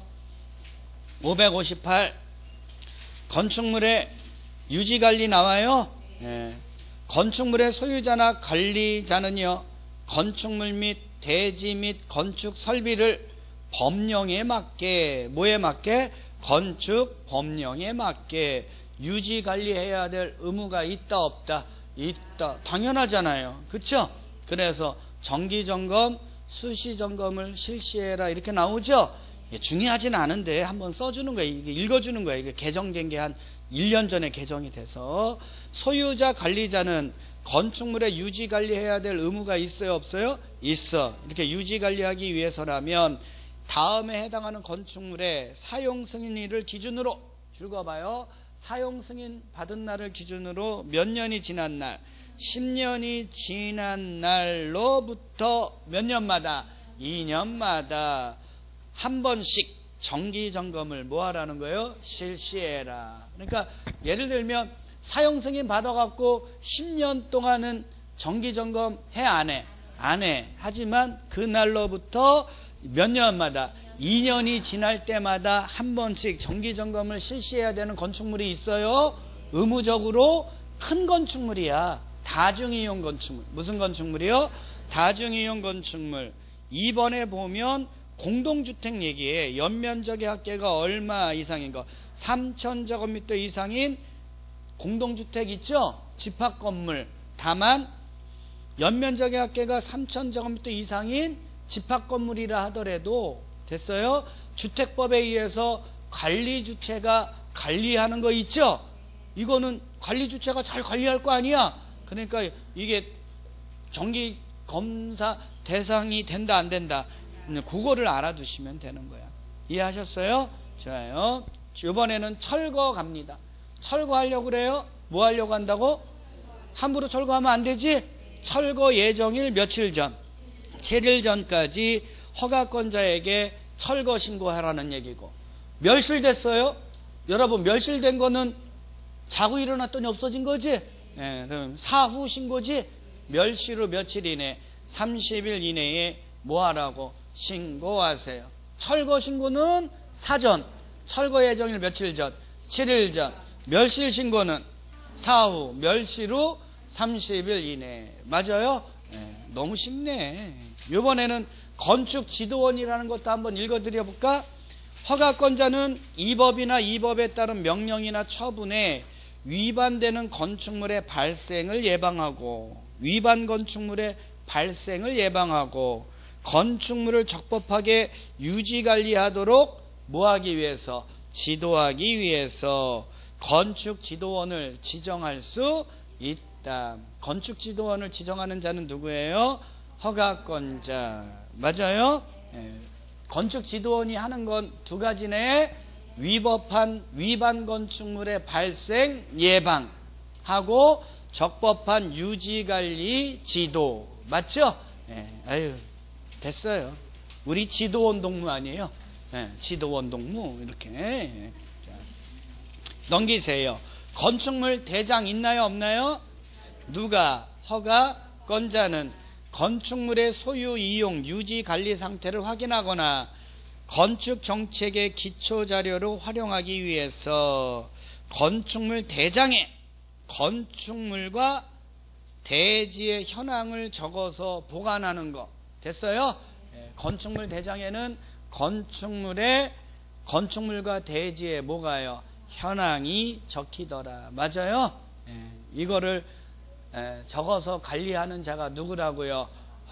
오백오십팔 건축물의 유지관리 나와요? 예. 건축물의 소유자나 관리자는요, 건축물 및 대지 및 건축 설비를 법령에 맞게, 뭐에 맞게? 건축 법령에 맞게 유지관리해야 될 의무가 있다, 없다? 있다. 당연하잖아요. 그쵸? 그래서 정기점검, 수시점검을 실시해라 이렇게 나오죠? 중요하진 않은데 한번 써주는 거예요. 이게 읽어주는 거예요. 이게 개정된 게 한 일 년 전에 개정이 돼서. 소유자 관리자는 건축물에 유지관리해야 될 의무가 있어요, 없어요? 있어. 이렇게 유지관리하기 위해서라면 다음에 해당하는 건축물의 사용승인일을 기준으로 읽어봐요. 사용승인 받은 날을 기준으로 몇 년이 지난 날, 십 년이 지난 날로부터 몇 년마다? 이 년마다 한 번씩 정기점검을 뭐 하라는 거예요? 실시해라. 그러니까 예를 들면 사용승인 받아갖고 십 년 동안은 정기점검 해, 안 해? 안 해. 하지만 그 날로부터 몇 년마다? 이 년이 지날 때마다 한 번씩 정기점검을 실시해야 되는 건축물이 있어요. 의무적으로 큰 건축물이야. 다중이용 건축물. 무슨 건축물이요? 다중이용 건축물. 이 번에 보면 공동주택 얘기에 연면적의 합계가 얼마 이상인 거, 삼천 제곱미터 이상인 공동주택 있죠? 집합건물. 다만 연면적의 합계가 삼천 제곱미터 이상인 집합건물이라 하더라도 됐어요? 주택법에 의해서 관리주체가 관리하는 거 있죠? 이거는 관리주체가 잘 관리할 거 아니야? 그러니까 이게 정기검사 대상이 된다, 안 된다? 그거를 알아두시면 되는 거야. 이해하셨어요? 좋아요. 이번에는 철거 갑니다. 철거하려고 그래요? 뭐 하려고 한다고? 함부로 철거하면 안 되지? 철거 예정일 며칠 전, 칠 일 전까지 허가권자에게 철거 신고하라는 얘기고. 멸실됐어요? 여러분, 멸실된 거는 자고 일어났더니 없어진 거지? 예, 그럼 사후 신고지? 멸실 후 며칠 이내, 삼십 일 이내에 뭐 하라고? 신고하세요. 철거 신고는 사전, 철거 예정일 며칠 전, 칠 일 전. 멸실 신고는 사후, 멸실 후 삼십 일 이내. 맞아요? 예, 너무 쉽네. 이번에는 건축지도원이라는 것도 한번 읽어드려 볼까? 허가권자는 이 법이나 이 법에 따른 명령이나 처분에 위반되는 건축물의 발생을 예방하고, 위반 건축물의 발생을 예방하고, 건축물을 적법하게 유지관리하도록 뭐하기 위해서? 지도하기 위해서 건축지도원을 지정할 수 있다. 건축지도원을 지정하는 자는 누구예요? 허가권자. 맞아요? 예. 건축지도원이 하는 건 두 가지네. 위법한 위반 건축물의 발생 예방하고 적법한 유지관리 지도. 맞죠? 예. 아유, 됐어요. 우리 지도원 동무 아니에요? 예. 지도원 동무 이렇게. 예. 자, 넘기세요. 건축물 대장 있나요 없나요? 누가? 허가권자는 건축물의 소유, 이용, 유지, 관리 상태를 확인하거나 건축 정책의 기초 자료로 활용하기 위해서 건축물 대장에 건축물과 대지의 현황을 적어서 보관하는 거. 됐어요? 예, 건축물 대장에는 건축물의 건축물과 대지에 뭐가요? 현황이 적히더라. 맞아요? 예, 이거를 예, 적어서 관리하는 자가 누구라고요?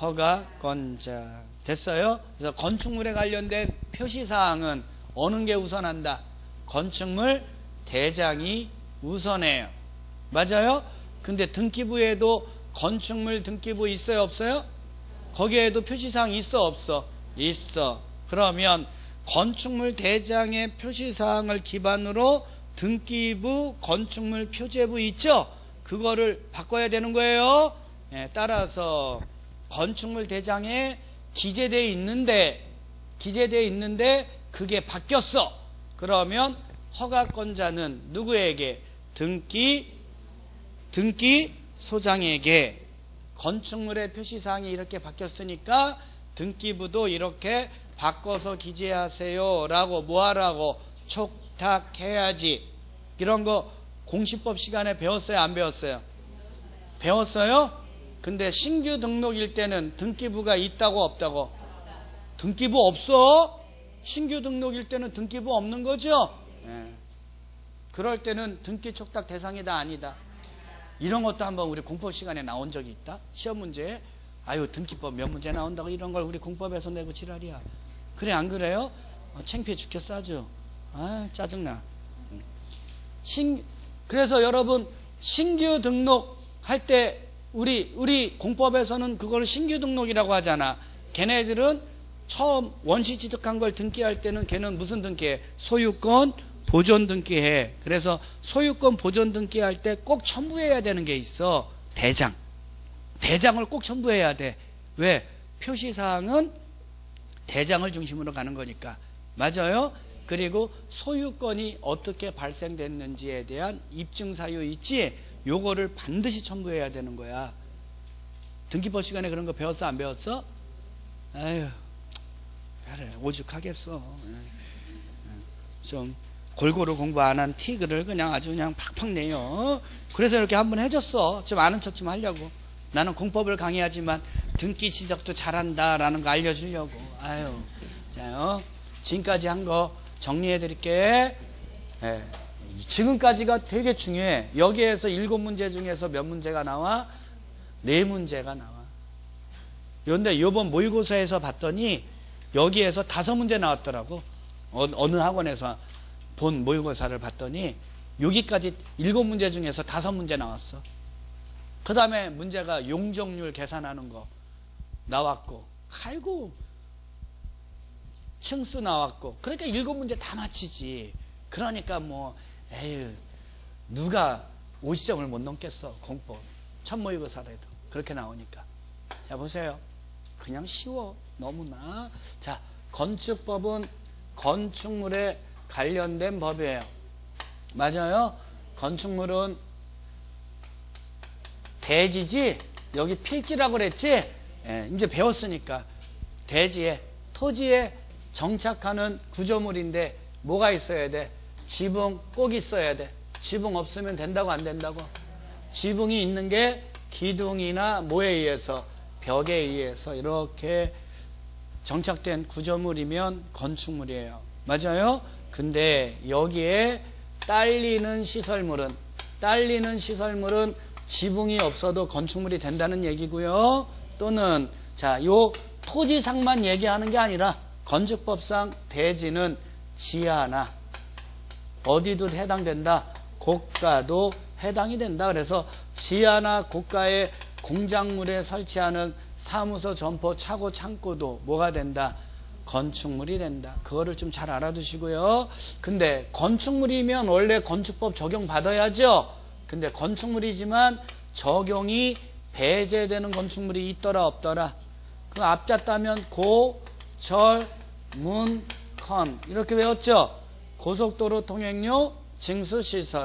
허가권자. 됐어요? 그래서 건축물에 관련된 표시사항은 어느 게 우선한다? 건축물 대장이 우선해요. 맞아요? 근데 등기부에도 건축물 등기부 있어요 없어요? 거기에도 표시사항 있어 없어? 있어. 그러면 건축물 대장의 표시사항을 기반으로 등기부 건축물 표제부 있죠? 그거를 바꿔야 되는 거예요. 예, 따라서 건축물 대장에 기재되어 있는데 기재되어 있는데 그게 바뀌었어. 그러면 허가권자는 누구에게? 등기 등기 소장에게 건축물의 표시사항이 이렇게 바뀌었으니까 등기부도 이렇게 바꿔서 기재하세요 라고 뭐하라고? 촉탁해야지. 이런 거 공시법 시간에 배웠어요 안 배웠어요? 배웠어요? 근데 신규 등록일 때는 등기부가 있다고 없다고? 등기부 없어. 신규 등록일 때는 등기부 없는 거죠. 예. 그럴 때는 등기 촉탁 대상이다 아니다? 이런 것도 한번 우리 공법 시간에 나온 적이 있다. 시험 문제에 아유 등기법 몇 문제 나온다고 이런 걸 우리 공법에서 내고 지랄이야. 그래 안 그래요? 어, 창피해 죽겠어 아주. 아 짜증나. 신, 그래서 여러분 신규 등록할 때 우리 우리 공법에서는 그걸 신규 등록이라고 하잖아. 걔네들은 처음 원시 취득한 걸 등기할 때는 걔는 무슨 등기해? 소유권 보존 등기해. 그래서 소유권 보존 등기할 때 꼭 첨부해야 되는 게 있어. 대장. 대장을 꼭 첨부해야 돼. 왜? 표시사항은 대장을 중심으로 가는 거니까. 맞아요? 그리고 소유권이 어떻게 발생됐는지에 대한 입증사유 있지? 요거를 반드시 첨부해야 되는 거야. 등기법 시간에 그런 거 배웠어 안 배웠어? 아유 그래 오죽하겠어. 좀 골고루 공부 안 한 티그를 그냥 아주 그냥 팍팍 내요. 그래서 이렇게 한번 해줬어. 좀 아는 척 좀 하려고. 나는 공법을 강의하지만 등기 지적도 잘한다 라는 거 알려주려고. 아유 자요 지금까지 한 거 정리해 드릴게. 예. 지금까지가 되게 중요해. 여기에서 일곱 문제 중에서 몇 문제가 나와? 네 문제가 나와. 그런데 이번 모의고사에서 봤더니 여기에서 다섯 문제 나왔더라고. 어, 어느 학원에서 본 모의고사를 봤더니 여기까지 일곱 문제 중에서 다섯 문제 나왔어. 그 다음에 문제가 용적률 계산하는 거 나왔고, 아이고 층수 나왔고. 그러니까 일곱 문제 다 맞히지. 그러니까 뭐 에휴 누가 오십 점을 못 넘겠어. 공법 첫 모의고사라도 그렇게 나오니까. 자 보세요. 그냥 쉬워 너무나. 자 건축법은 건축물에 관련된 법이에요. 맞아요? 건축물은 대지지. 여기 필지라고 그랬지. 예, 이제 배웠으니까. 대지에 토지에 정착하는 구조물인데 뭐가 있어야 돼? 지붕 꼭 있어야 돼. 지붕 없으면 된다고 안 된다고? 지붕이 있는 게 기둥이나 뭐에 의해서? 벽에 의해서 이렇게 정착된 구조물이면 건축물이에요. 맞아요? 근데 여기에 딸리는 시설물은 딸리는 시설물은 지붕이 없어도 건축물이 된다는 얘기고요. 또는 자, 요 토지상만 얘기하는 게 아니라 건축법상 대지는 지하나 어디도 해당된다. 고가도 해당이 된다. 그래서 지하나 고가의 공작물에 설치하는 사무소, 점포, 차고, 창고도 뭐가 된다? 건축물이 된다. 그거를 좀 잘 알아두시고요. 근데 건축물이면 원래 건축법 적용받아야죠. 근데 건축물이지만 적용이 배제되는 건축물이 있더라 없더라? 그 앞자 따면 고, 절, 문, 컨 이렇게 외웠죠. 고속도로 통행료, 징수시설,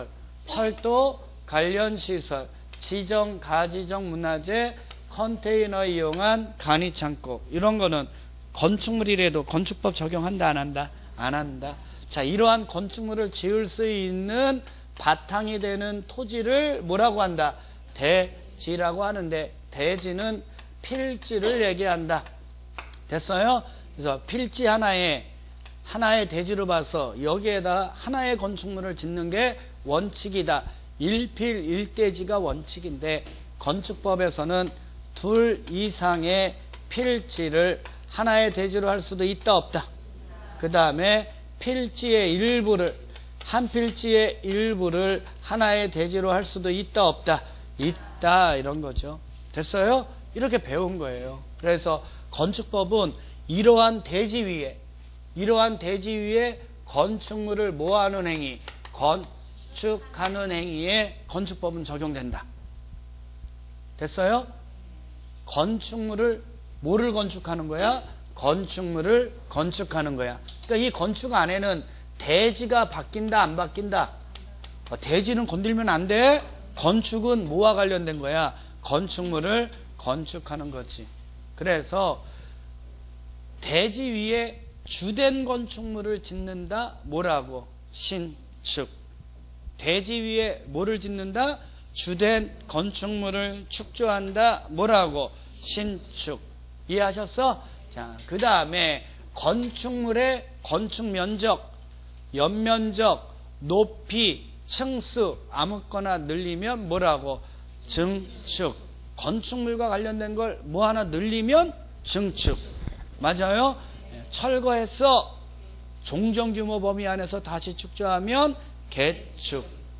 철도 관련 시설, 지정 가지정 문화재, 컨테이너 이용한 간이 창고, 이런 거는 건축물이라도 건축법 적용한다 안 한다? 안 한다. 자, 이러한 건축물을 지을 수 있는 바탕이 되는 토지를 뭐라고 한다? 대지라고 하는데, 대지는 필지를 얘기한다. 됐어요? 그래서 필지 하나에 하나의 대지로 봐서 여기에다 하나의 건축물을 짓는 게 원칙이다. 일필 일대지가 원칙인데, 건축법에서는 둘 이상의 필지를 하나의 대지로 할 수도 있다 없다. 그 다음에 필지의 일부를, 한 필지의 일부를 하나의 대지로 할 수도 있다 없다. 있다, 이런 거죠. 됐어요? 이렇게 배운 거예요. 그래서 건축법은 이러한 대지 위에 이러한 대지 위에 건축물을 뭐하는 행위, 건축하는 행위에 건축법은 적용된다. 됐어요? 건축물을 뭐를 건축하는 거야? 건축물을 건축하는 거야. 그러니까 이 건축 안에는 대지가 바뀐다 안 바뀐다? 대지는 건들면 안 돼. 건축은 뭐와 관련된 거야? 건축물을 건축하는 거지. 그래서 대지 위에 주된 건축물을 짓는다. 뭐라고? 신축. 대지 위에 뭐를 짓는다? 주된 건축물을 축조한다. 뭐라고? 신축. 이해하셨어? 자, 그 다음에 건축물의 건축 면적, 연면적, 높이, 층수 아무거나 늘리면 뭐라고? 증축. 건축물과 관련된 걸 뭐 하나 늘리면 증축. 맞아요? 철거해서 종전규모 범위 안에서 다시 축조하면 개축.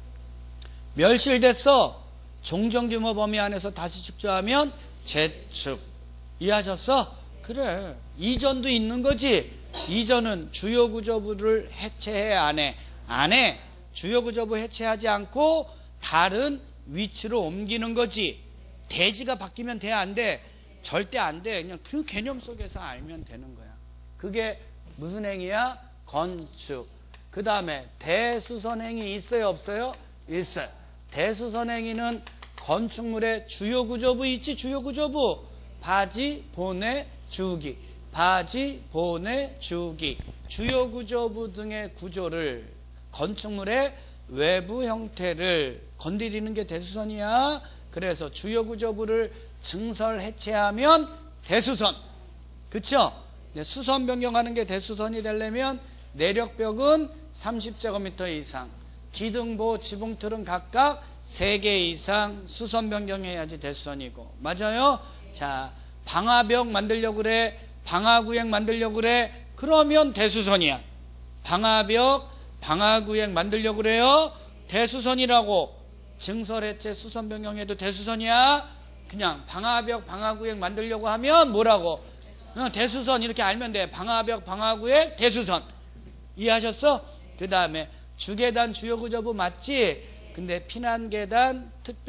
멸실됐어. 종전규모 범위 안에서 다시 축조하면 재축. 이해하셨어? 그래. 이전도 있는 거지. 이전은 주요구조부를 해체해 안 해? 안 해. 주요구조부 해체하지 않고 다른 위치로 옮기는 거지. 대지가 바뀌면 돼 안 돼? 절대 안 돼. 그냥 그 개념 속에서 알면 되는 거야. 그게 무슨 행위야? 건축. 그 다음에 대수선행위 있어요 없어요? 있어요. 대수선행위는 건축물의 주요구조부 있지. 주요구조부. 바지, 보내, 주기. 바지, 보내, 주기. 주요구조부 등의 구조를, 건축물의 외부 형태를 건드리는 게 대수선이야. 그래서 주요구조부를 증설 해체하면 대수선. 그쵸? 수선 변경하는 게 대수선이 되려면 내력벽은 삼십 제곱미터 이상, 기둥보, 지붕틀은 각각 세 개 이상 수선 변경해야지 대수선이고. 맞아요? 자, 방화벽 만들려고 그래. 방화구역 만들려고 그래. 그러면 대수선이야. 방화벽, 방화구역 만들려고 그래요. 대수선이라고. 증설해체 수선 변경해도 대수선이야. 그냥 방화벽, 방화구역 만들려고 하면 뭐라고? 어, 대수선 이렇게 알면 돼. 방화벽, 방화구역, 대수선. 이해하셨어? 그 다음에 주계단, 주요구조부 맞지? 근데 피난계단,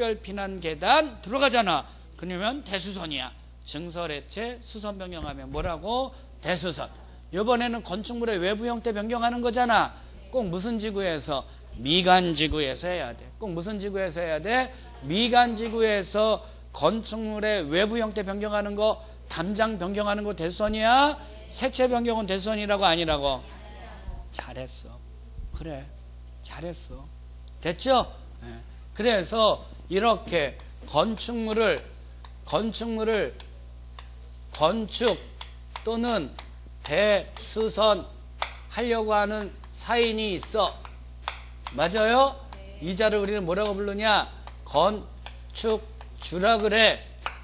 특별피난계단 들어가잖아. 그러면 대수선이야. 증설해체 수선 변경하면 뭐라고? 대수선. 이번에는 건축물의 외부 형태 변경하는 거잖아. 꼭 무슨 지구에서? 미간지구에서 해야 돼. 꼭 무슨 지구에서 해야 돼? 미간지구에서 건축물의 외부 형태 변경하는 거, 담장 변경하는 거 대수선이야? 색채 변경은 대수선이라고 아니라고? 잘했어. 그래. 잘했어. 됐죠? 네. 그래서 이렇게 건축물을 건축물을 건축 또는 대수선 하려고 하는 사인이 있어. 맞아요? 이 자를 우리는 뭐라고 부르냐? 건축주라 그래.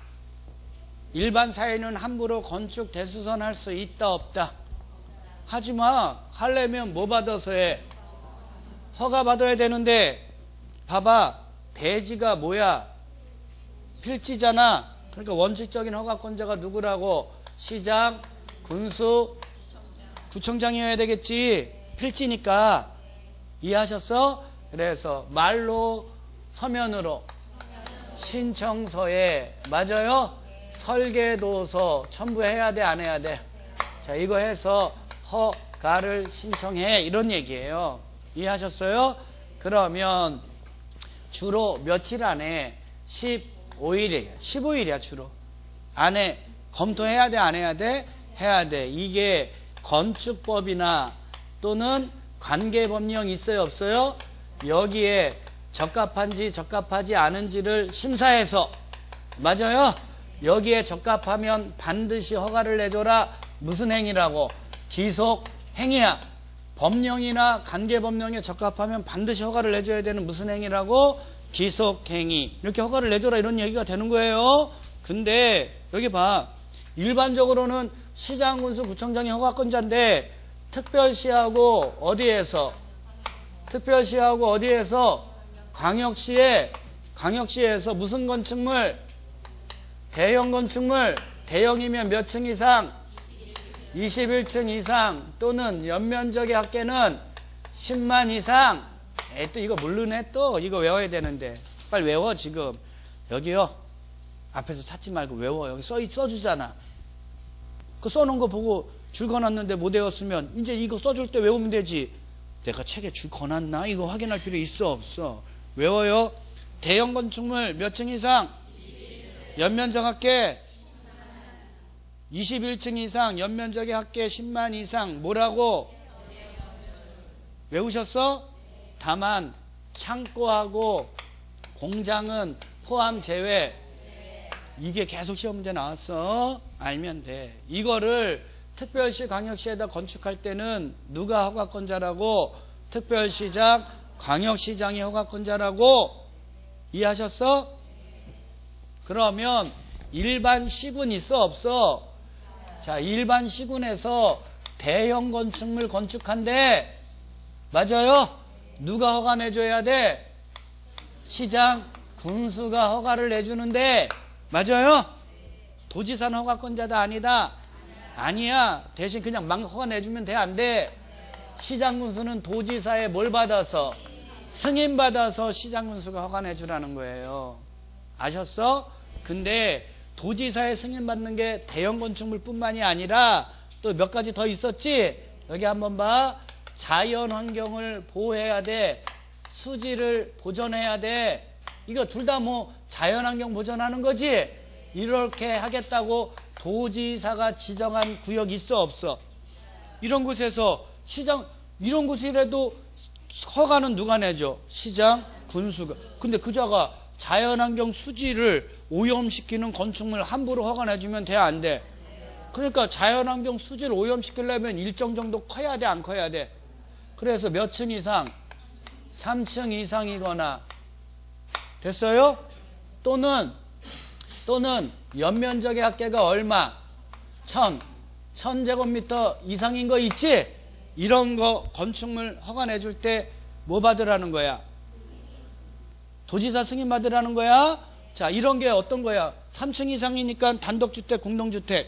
일반 사인은 함부로 건축 대수선 할 수 있다 없다? 하지마. 하려면 뭐 받아서 해? 허가 받아야 되는데, 봐봐. 대지가 뭐야? 필지잖아. 그러니까 원칙적인 허가권자가 누구라고? 시장, 군수, 구청장이어야 되겠지. 필지니까. 이해하셨어? 그래서 말로, 서면으로, 신청서에, 맞아요? 설계도서 첨부해야 돼 안 해야 돼? 자, 이거 해서 허가를 신청해, 이런 얘기예요. 이해하셨어요? 그러면 주로 며칠 안에 십오 일이에요. 십오 일이야 주로. 안에 검토해야 돼, 안 해야 돼? 해야 돼. 이게 건축법이나 또는 관계법령 있어요, 없어요? 여기에 적합한지 적합하지 않은지를 심사해서, 맞아요? 여기에 적합하면 반드시 허가를 내줘라. 무슨 행위라고? 지속 행위야. 법령이나 관계법령에 적합하면 반드시 허가를 내줘야 되는 무슨 행위라고? 지속 행위. 이렇게 허가를 내줘라 이런 얘기가 되는 거예요. 근데 여기 봐. 일반적으로는 시장군수 구청장이 허가권자인데 특별시하고 어디에서? 특별시하고 어디에서? 광역시에, 광역시에서 무슨 건축물? 대형 건축물. 대형이면 몇 층 이상? 이십일 층 이상 또는 연면적의 합계는 십만 이상. 에, 또 이거 모르네. 또 이거 외워야 되는데 빨리 외워. 지금 여기요 앞에서 찾지 말고 외워. 여기 써, 써주잖아. 그 써놓은 거 보고 줄 거놨는데 못 외웠으면 이제 이거 써줄 때 외우면 되지. 내가 책에 줄 거놨나? 이거 확인할 필요 있어 없어? 외워요. 대형 건축물 몇 층 이상? 연면적 합계 이십일 층 이상, 연면적의 합계 십만 이상. 뭐라고? 외우셨어? 다만 창고하고 공장은 포함 제외. 이게 계속 시험 문제 나왔어. 알면 돼. 이거를 특별시, 광역시에다 건축할 때는 누가 허가권자라고? 특별시장, 광역시장이 허가권자라고. 이해하셨어? 그러면 일반 시군 있어 없어? 자, 일반 시군에서 대형 건축물 건축한데, 맞아요? 누가 허가 내줘야 돼? 시장, 군수가 허가를 내주는데, 맞아요? 도지사는 허가권자다 아니다? 아니야. 대신 그냥 막 허가 내주면 돼, 안 돼? 시장, 군수는 도지사에 뭘 받아서? 승인 받아서 시장, 군수가 허가 내주라는 거예요. 아셨어? 근데 도지사의 승인 받는 게 대형 건축물 뿐만이 아니라 또 몇 가지 더 있었지? 여기 한번 봐. 자연 환경을 보호해야 돼. 수지를 보존해야 돼. 이거 둘 다 뭐 자연 환경 보존하는 거지? 이렇게 하겠다고 도지사가 지정한 구역 있어 없어? 이런 곳에서 시장, 이런 곳이라도 허가는 누가 내줘? 시장, 군수가. 근데 그자가 자연환경 수지를 오염시키는 건축물 함부로 허가 내주면 돼, 안 돼? 그러니까 자연환경 수지를 오염시키려면 일정 정도 커야 돼, 안 커야 돼? 그래서 몇 층 이상? 삼 층 이상이거나. 됐어요? 또는 또는 연면적의 합계가 얼마? 천. 천 제곱미터 이상인 거 있지? 이런 거 건축물 허가 내줄 때 뭐 받으라는 거야? 도지사 승인 받으라는 거야? 자, 이런 게 어떤 거야? 삼 층 이상이니까 단독주택, 공동주택,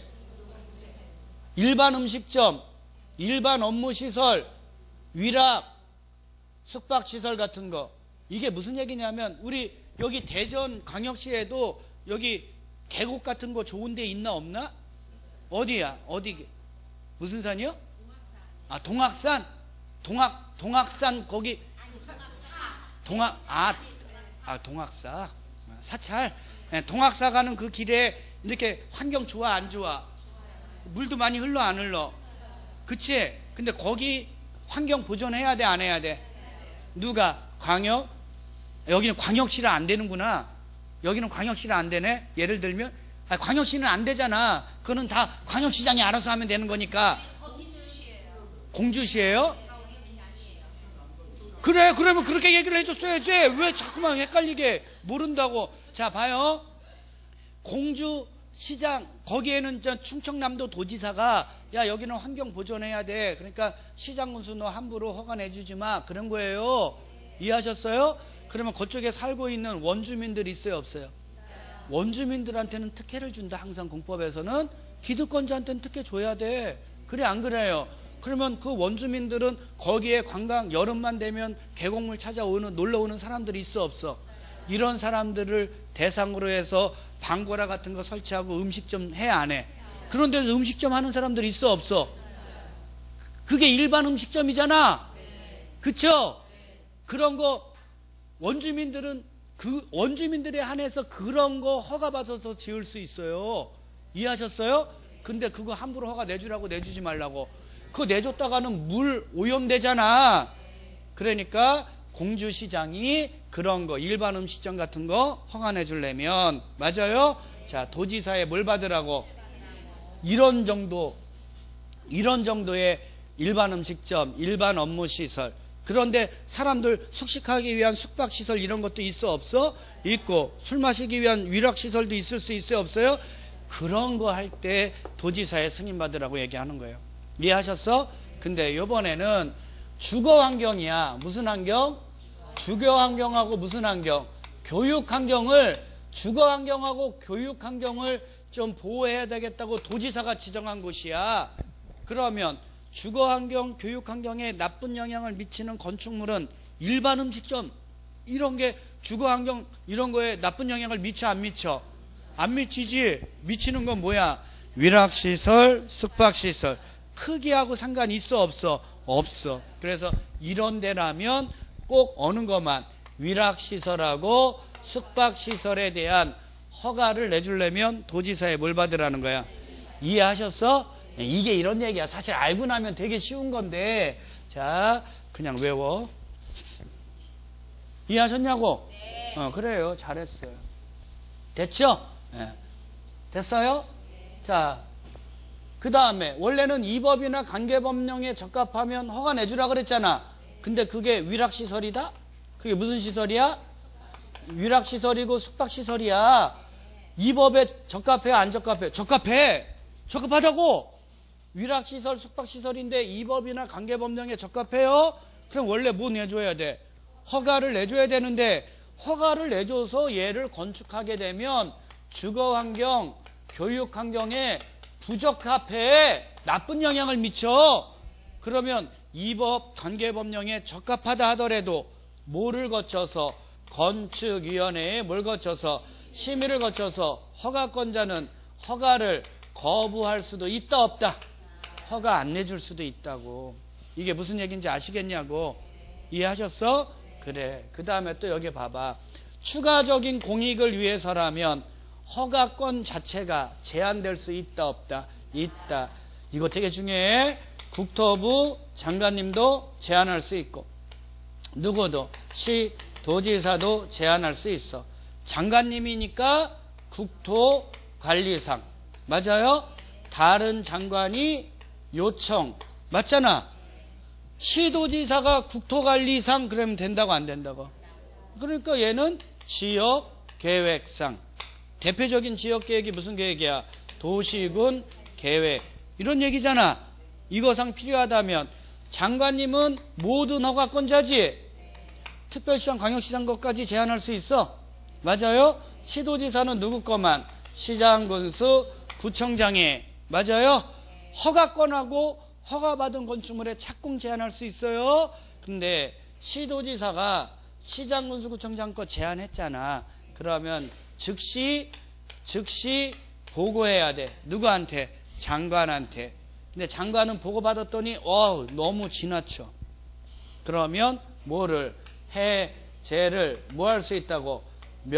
일반 음식점, 일반 업무시설, 위락, 숙박시설 같은 거. 이게 무슨 얘기냐면 우리 여기 대전 광역시에도 여기 계곡 같은 거 좋은 데 있나 없나? 어디야? 어디? 무슨 산이요? 아, 동학산? 동학, 동학산 거기 동학, 아, 아 동학사. 사찰. 네, 동학사 가는 그 길에 이렇게 환경 좋아, 안 좋아? 물도 많이 흘러, 안 흘러? 그치? 근데 거기 환경 보존해야 돼, 안 해야 돼? 누가? 광역? 여기는 광역시라 안 되는구나. 여기는 광역시라 안 되네. 예를 들면 아, 광역시는 안 되잖아. 그거는 다 광역시장이 알아서 하면 되는 거니까. 공주시예요? 그래, 그러면 그렇게 얘기를 해줬어야지. 왜 자꾸만 헷갈리게 모른다고. 자, 봐요. 공주시장 거기에는 저 충청남도 도지사가 야, 여기는 환경 보존해야 돼. 그러니까 시장군수 너 함부로 허가 내주지 마. 그런 거예요. 이해하셨어요? 그러면 그쪽에 살고 있는 원주민들이 있어요, 없어요? 원주민들한테는 특혜를 준다. 항상 공법에서는 기득권자한테는 특혜 줘야 돼. 그래, 안 그래요? 그러면 그 원주민들은 거기에 관광 여름만 되면 계곡물 찾아오는 놀러오는 사람들이 있어 없어? 이런 사람들을 대상으로 해서 방고라 같은 거 설치하고 음식점 해, 안 해? 그런데 음식점 하는 사람들이 있어 없어? 그게 일반 음식점이잖아. 그쵸? 그런 거 원주민들은 그 원주민들에 한해서 그런 거 허가 받아서 지을 수 있어요. 이해하셨어요? 근데 그거 함부로 허가 내주라고 내주지 말라고. 그거 내줬다가는 물 오염되잖아. 그러니까 공주시장이 그런 거 일반 음식점 같은 거 허가 내주려면, 맞아요? 자, 도지사에 뭘 받으라고? 이런 정도 이런 정도의 일반 음식점, 일반 업무시설. 그런데 사람들 숙식하기 위한 숙박시설 이런 것도 있어 없어? 있고. 술 마시기 위한 위락시설도 있을 수 있어요 없어요? 그런 거 할 때 도지사에 승인받으라고 얘기하는 거예요. 이해하셨어? 근데 이번에는 주거환경이야. 무슨 환경? 주거환경하고 무슨 환경? 교육환경을, 주거환경하고 교육환경을 좀 보호해야 되겠다고 도지사가 지정한 곳이야. 그러면 주거환경, 교육환경에 나쁜 영향을 미치는 건축물은 일반 음식점 이런 게 주거환경 이런 거에 나쁜 영향을 미쳐 안 미쳐? 안 미치지. 미치는 건 뭐야? 위락시설, 숙박시설. 크기하고 상관이 있어 없어? 없어. 그래서 이런 데라면 꼭 어느 것만 위락시설하고 숙박시설에 대한 허가를 내주려면 도지사에 뭘 받으라는 거야? 이해하셨어? 이게 이런 얘기야. 사실 알고 나면 되게 쉬운 건데, 자, 그냥 외워. 이해하셨냐고? 네. 어, 그래요. 잘했어요. 됐죠? 네. 됐어요? 자, 그 다음에 원래는 이 법이나 관계법령에 적합하면 허가 내주라 그랬잖아. 근데 그게 위락시설이다? 그게 무슨 시설이야? 위락시설이고 숙박시설이야. 이 법에 적합해 안 적합해? 적합해. 적합하다고. 위락시설 숙박시설인데 이 법이나 관계법령에 적합해요? 그럼 원래 뭐 내줘야 돼? 허가를 내줘야 되는데, 허가를 내줘서 얘를 건축하게 되면 주거환경, 교육환경에 부적합해. 나쁜 영향을 미쳐. 그러면 이 법 관계법령에 적합하다 하더라도 뭐를 거쳐서? 건축위원회에 뭘 거쳐서? 심의를 거쳐서 허가권자는 허가를 거부할 수도 있다 없다? 허가 안 내줄 수도 있다고. 이게 무슨 얘기인지 아시겠냐고. 이해하셨어? 그래. 그 다음에 또 여기 봐봐. 추가적인 공익을 위해서라면 허가권 자체가 제한될 수 있다 없다? 있다. 이거 되게 중요해. 국토부 장관님도 제한할 수 있고 누구도 시 도지사도 제한할 수 있어. 장관님이니까 국토관리상, 맞아요? 다른 장관이 요청, 맞잖아. 시도지사가 국토관리상 그러면 된다고 안 된다고? 그러니까 얘는 지역계획상. 대표적인 지역계획이 무슨 계획이야? 도시군 계획. 이런 얘기잖아. 이거상 필요하다면 장관님은 모든 허가권자지. 특별시장, 광역시장 것까지 제한할 수 있어. 맞아요? 시도지사는 누구 거만? 시장, 군수, 구청장이. 맞아요? 허가권하고 허가받은 건축물에 착공 제한할 수 있어요. 근데 시도지사가 시장, 군수, 구청장 거 제한했잖아. 그러면 즉시 즉시 보고해야 돼. 누구한테? 장관한테. 근데 장관은 보고받았더니 어 너무 지나쳐. 그러면 뭐를? 해제를 뭐 할 수 있다고?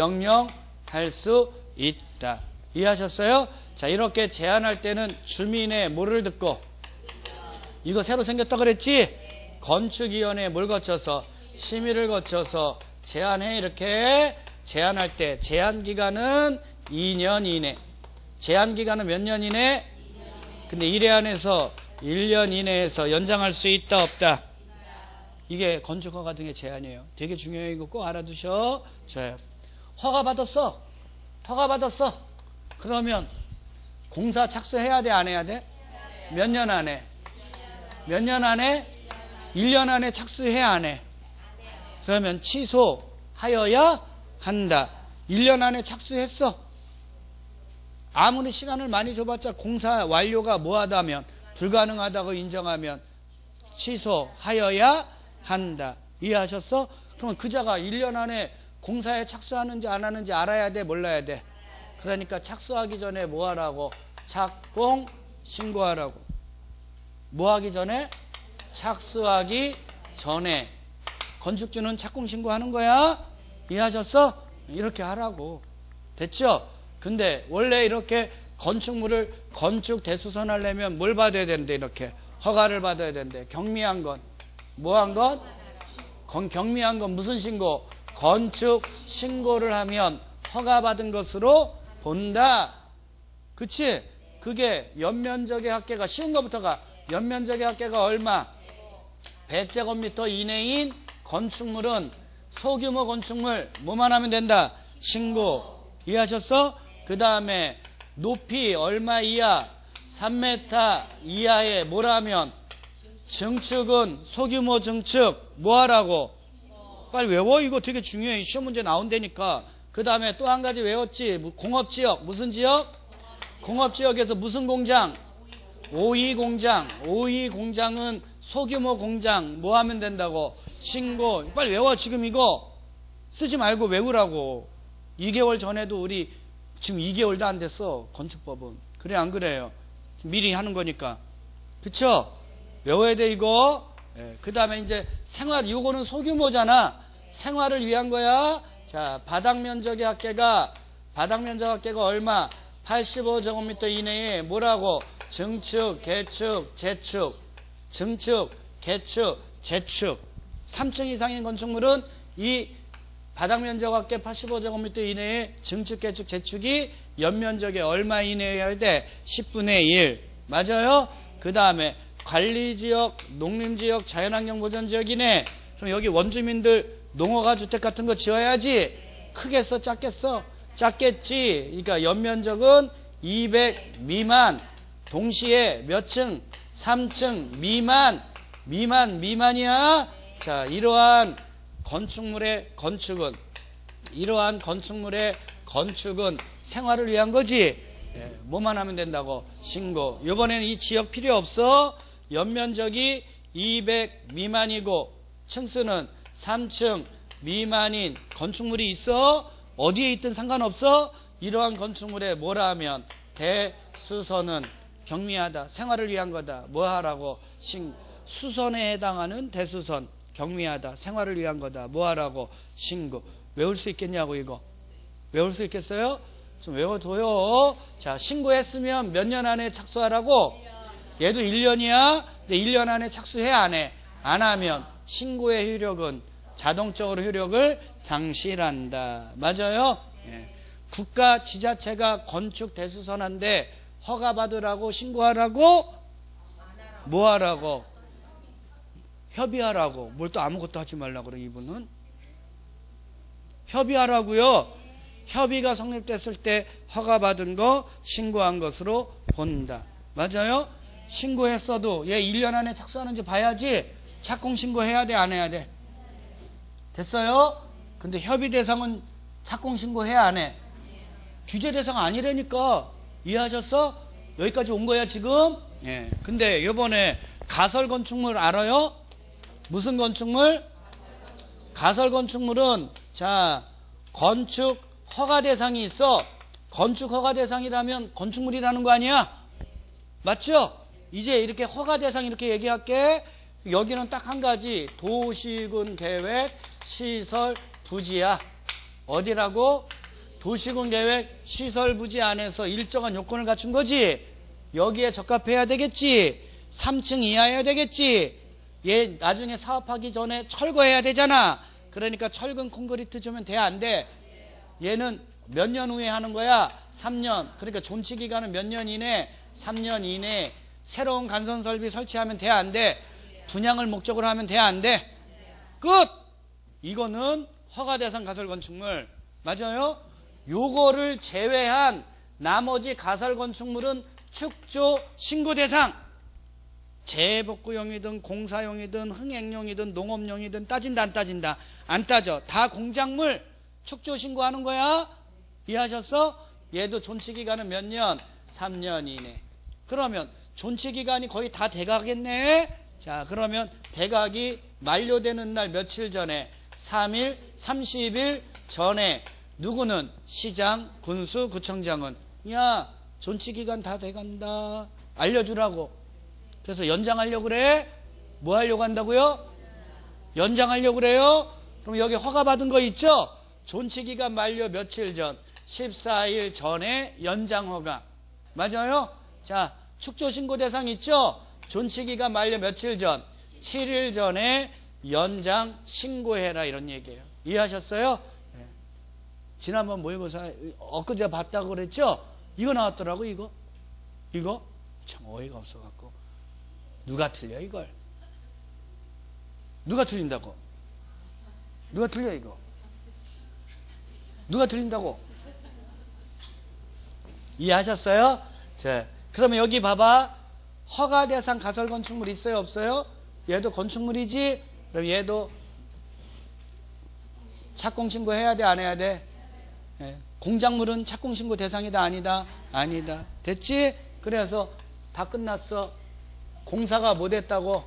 명령할 수 있다. 이해하셨어요? 자, 이렇게 제한할 때는 주민의 뭐를 듣고? 이거 새로 생겼다 그랬지? 건축위원회에 뭘 거쳐서? 심의를 거쳐서 제한해. 이렇게 제한할 때 제한기간은 이 년 이내. 제한기간은 몇 년 이내? 근데 일 회 안에서 일 년 이내에서 연장할 수 있다 없다? 이게 건축허가 등의 제한이에요. 되게 중요해요. 이거 꼭 알아두셔. 자, 허가 받았어. 허가 받았어. 그러면 공사 착수해야 돼, 안 해야 돼? 몇 년 안에? 몇 년 안에? 일 년 안에 착수해야 안 해? 그러면 취소하여야 한다. 일 년 안에 착수했어. 아무리 시간을 많이 줘봤자 공사 완료가 뭐하다면, 불가능하다고 인정하면 취소하여야 한다. 이해하셨어? 그러면 그자가 일 년 안에 공사에 착수하는지 안 하는지 알아야 돼, 몰라야 돼? 그러니까 착수하기 전에 뭐 하라고? 착공 신고하라고. 뭐 하기 전에? 착수하기 전에. 건축주는 착공 신고하는 거야. 이해하셨어? 이렇게 하라고. 됐죠? 근데 원래 이렇게 건축물을 건축 대수선 하려면 뭘 받아야 되는데, 이렇게 허가를 받아야 되는데, 경미한 건 뭐한 건? 건, 경미한 건 무슨 신고? 건축 신고를 하면 허가받은 것으로 본다. 그치? 그게 연면적의 합계가, 쉬운 것부터가, 연면적의 합계가 얼마? 백 제곱미터 이내인 건축물은, 소규모 건축물 뭐만 하면 된다? 신고. 이해하셨어? 그 다음에 높이 얼마 이하? 삼 미터 이하에 뭐라 하면? 증축은, 소규모 증축 뭐 하라고? 빨리 외워. 이거 되게 중요해. 시험 문제 나온다니까. 그 다음에 또 한 가지 외웠지. 공업지역. 무슨 지역? 공업지역에서 무슨 공장? 오이 공장. 오이 공장은 소규모 공장 뭐 하면 된다고? 신고. 빨리 외워. 지금 이거 쓰지 말고 외우라고. 이 개월 전에도 우리 지금 이 개월도 안 됐어. 건축법은. 그래 안 그래요? 미리 하는 거니까. 그쵸? 외워야 돼 이거. 예, 그 다음에 이제 생활. 요거는 소규모잖아. 생활을 위한 거야. 자, 바닥 면적의 합계가, 바닥 면적 합계가 얼마? 팔십오 제곱미터 이내에 뭐라고? 증축, 개축, 재축. 증축, 개축, 재축. 삼 층 이상인 건축물은 이 바닥 면적 합계 팔십오 제곱미터 이내에 증축, 개축, 재축이 연면적에 얼마 이내에 해야 돼? 십분의 일. 맞아요? 그 다음에 관리지역, 농림지역, 자연환경보전지역이네. 그럼 여기 원주민들 농어가주택 같은 거 지어야지. 크겠어? 작겠어? 작겠지. 그러니까 연면적은 이백 미만. 동시에 몇 층? 삼 층 미만. 미만, 미만이야. 자, 이러한 건축물의 건축은, 이러한 건축물의 건축은 생활을 위한 거지. 예, 뭐만 하면 된다고? 신고. 이번에는 이 지역 필요 없어. 연면적이 이백 미만이고 층수는 삼 층 미만인 건축물이 있어. 어디에 있든 상관없어. 이러한 건축물에 뭐라 하면? 대수선은 경미하다. 생활을 위한 거다. 뭐 하라고? 신, 수선에 해당하는 대수선. 경미하다. 생활을 위한 거다. 뭐 하라고? 신고. 외울 수 있겠냐고 이거. 외울 수 있겠어요? 좀 외워둬요. 자, 신고했으면 몇 년 안에 착수하라고? 얘도 일 년이야. 근데 일 년 안에 착수해 안 해? 안 하면 신고의 효력은 자동적으로 효력을 상실한다. 맞아요? 예. 국가 지자체가 건축 대수선한데 허가받으라고 신고하라고? 뭐 하라고? 협의하라고. 뭘 또 아무것도 하지 말라고 그래 이분은? 협의하라고요. 협의가 성립됐을 때 허가받은 거 신고한 것으로 본다. 맞아요? 신고했어도 얘 일 년 안에 착수하는지 봐야지. 착공 신고해야 돼 안 해야 돼? 됐어요? 근데 협의 대상은 착공 신고해야 안 해? 규제 대상 아니라니까. 이해하셨어? 여기까지 온 거야 지금? 예. 근데 요번에 가설 건축물 알아요? 무슨 건축물? 가설 건축물은 자, 건축 허가 대상이 있어. 건축 허가 대상이라면 건축물이라는 거 아니야? 맞죠? 이제 이렇게 허가 대상 이렇게 얘기할게. 여기는 딱 한 가지. 도시군 계획 시설 부지야. 어디라고? 도시군 계획 시설 부지 안에서 일정한 요건을 갖춘 거지. 여기에 적합해야 되겠지. 삼 층 이하여야 되겠지. 얘 나중에 사업하기 전에 철거해야 되잖아. 그러니까 철근 콘크리트 주면 돼 안 돼? 얘는 몇 년 후에 하는 거야? 삼 년. 그러니까 존치 기간은 몇 년 이내? 삼 년 이내. 새로운 간선 설비 설치하면 돼 안 돼? 분양을 목적으로 하면 돼 안 돼? 끝! 이거는 허가 대상 가설 건축물. 맞아요? 요거를 제외한 나머지 가설 건축물은 축조 신고 대상. 재복구용이든 공사용이든 흥행용이든 농업용이든 따진다 안 따진다? 안 따져. 다 공작물 축조 신고하는 거야. 이해하셨어? 얘도 존치기간은 몇 년? 삼 년 이내. 그러면 존치기간이 거의 다 돼가겠네. 자, 그러면 대각이 만료되는 날 며칠 전에? 삼 일, 삼십 일 전에. 누구는? 시장, 군수, 구청장은 야, 존치기간 다 돼간다. 알려주라고. 그래서 연장하려고 그래? 뭐 하려고 한다고요? 연장하려고 그래요? 그럼 여기 허가받은 거 있죠? 존치기가 만료 며칠 전, 십사 일 전에 연장 허가. 맞아요? 자, 축조 신고 대상 있죠? 존치기가 만료 며칠 전, 칠 일 전에 연장 신고해라 이런 얘기예요. 이해하셨어요? 네. 지난번 모의고사 엊그제 봤다고 그랬죠? 이거 나왔더라고. 이거 이거 참 어이가 없어갖고. 누가 틀려 이걸? 누가 틀린다고? 누가 틀려 이거? 누가 틀린다고? 이해하셨어요? 자, 그러면 여기 봐봐. 허가 대상 가설 건축물 있어요 없어요? 얘도 건축물이지? 그럼 얘도 착공신고 해야 돼 안 해야 돼? 네. 공작물은 착공신고 대상이다 아니다? 아니다. 됐지? 그래서 다 끝났어. 공사가 못했다고?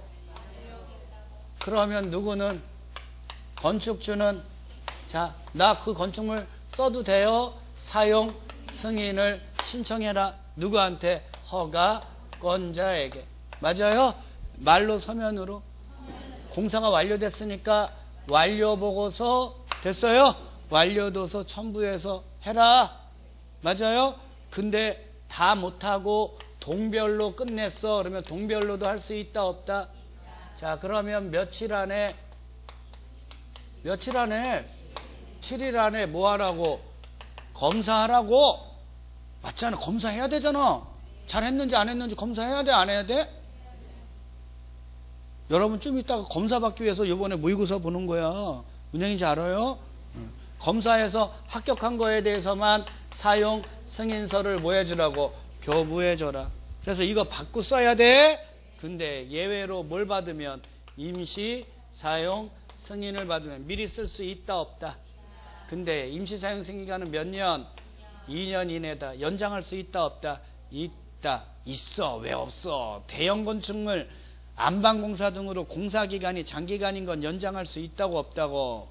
그러면 누구는? 건축주는 자, 나 그 건축물 써도 돼요? 사용 승인을 신청해라. 누구한테? 허가권자에게. 맞아요? 말로 서면으로. 공사가 완료됐으니까 완료보고서 됐어요? 완료도서 첨부해서 해라. 맞아요? 근데 다 못하고 동별로 끝냈어. 그러면 동별로도 할 수 있다 없다? 자, 그러면 며칠 안에 며칠 안에 칠 일 안에 뭐 하라고? 검사하라고. 맞잖아. 검사해야 되잖아. 잘했는지 안 했는지 검사해야 돼 안 해야 돼? 여러분 좀 이따가 검사받기 위해서 이번에 모의고사 보는 거야. 문제인지 알아요? 응. 검사해서 합격한 거에 대해서만 사용 승인서를 뭐 해주라고? 교부해줘라. 그래서 이거 받고 써야 돼. 근데 예외로 뭘 받으면? 임시 사용 승인을 받으면 미리 쓸 수 있다 없다? 근데 임시 사용 승인기간은 몇 년? 이 년 이내다. 연장할 수 있다 없다? 있다. 있어. 왜 없어? 대형 건축물 안방공사 등으로 공사기간이 장기간인 건 연장할 수 있다고 없다고?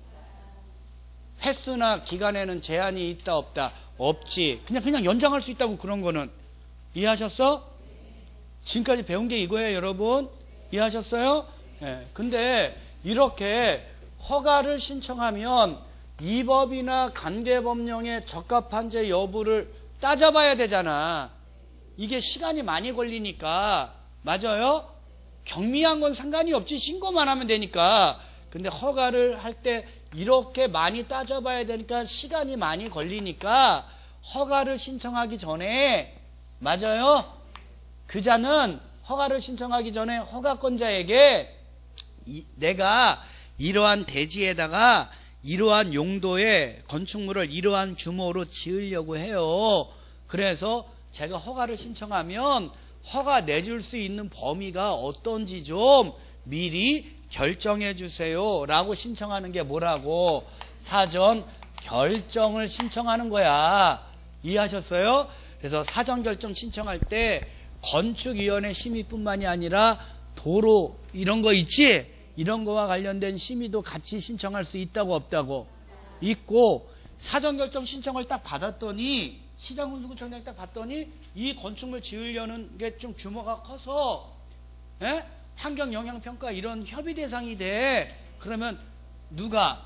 횟수나 기간에는 제한이 있다 없다? 없지. 그냥 그냥 연장할 수 있다고. 그런 거는 이해하셨어? 지금까지 배운 게 이거예요 여러분. 이해하셨어요? 네. 근데 이렇게 허가를 신청하면 이 법이나 관계법령의 적합한제 여부를 따져봐야 되잖아. 이게 시간이 많이 걸리니까. 맞아요? 경미한 건 상관이 없지. 신고만 하면 되니까. 근데 허가를 할 때 이렇게 많이 따져봐야 되니까 시간이 많이 걸리니까 허가를 신청하기 전에 맞아요? 그자는 허가를 신청하기 전에 허가권자에게 이, 내가 이러한 대지에다가 이러한 용도의 건축물을 이러한 규모로 지으려고 해요. 그래서 제가 허가를 신청하면 허가 내줄 수 있는 범위가 어떤지 좀 미리 결정해 주세요 라고 신청하는 게 뭐라고? 사전 결정을 신청하는 거야. 이해하셨어요? 그래서 사전 결정 신청할 때 건축위원회 심의뿐만이 아니라 도로 이런 거 있지? 이런 거와 관련된 심의도 같이 신청할 수 있다고 없다고? 있고 사전 결정 신청을 딱 받았더니 시장군수구청장이 딱 봤더니 이 건축물 지으려는 게 좀 규모가 커서 에? 환경영향평가 이런 협의 대상이 돼. 그러면 누가?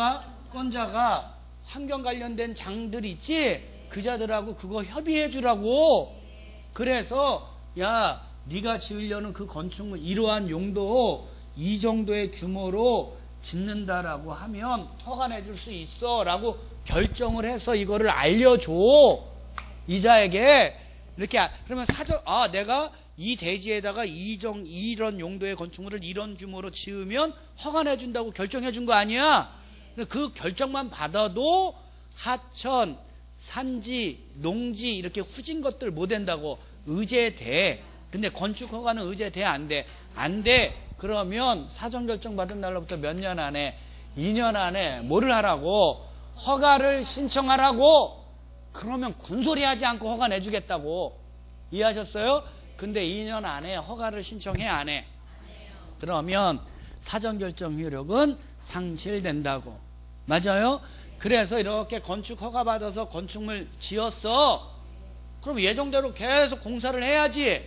허가권자가 환경 관련된 장들 있지? 그자들하고 그거 협의해 주라고. 그래서 야 네가 지으려는 그 건축물 이러한 용도 이 정도의 규모로 짓는다라고 하면 허가 내줄 수 있어 라고 결정을 해서 이거를 알려줘. 이자에게. 이렇게. 그러면 사전 아 내가 이 대지에다가 이정 이런 용도의 건축물을 이런 규모로 지으면 허가 내준다고 결정해 준 거 아니야. 그 결정만 받아도 하천 산지 농지 이렇게 후진 것들 못 된다고. 의제돼. 근데 건축 허가는 의제돼 안 돼? 안 돼. 그러면 사전 결정 받은 날로부터 몇 년 안에? 이 년 안에 뭐를 하라고? 허가를 신청하라고. 그러면 군소리 하지 않고 허가 내주겠다고. 이해하셨어요? 근데 이 년 안에 허가를 신청해 안 해? 그러면 사전 결정 효력은 상실된다고. 맞아요? 그래서 이렇게 건축 허가 받아서 건축물 지었어. 그럼 예정대로 계속 공사를 해야지.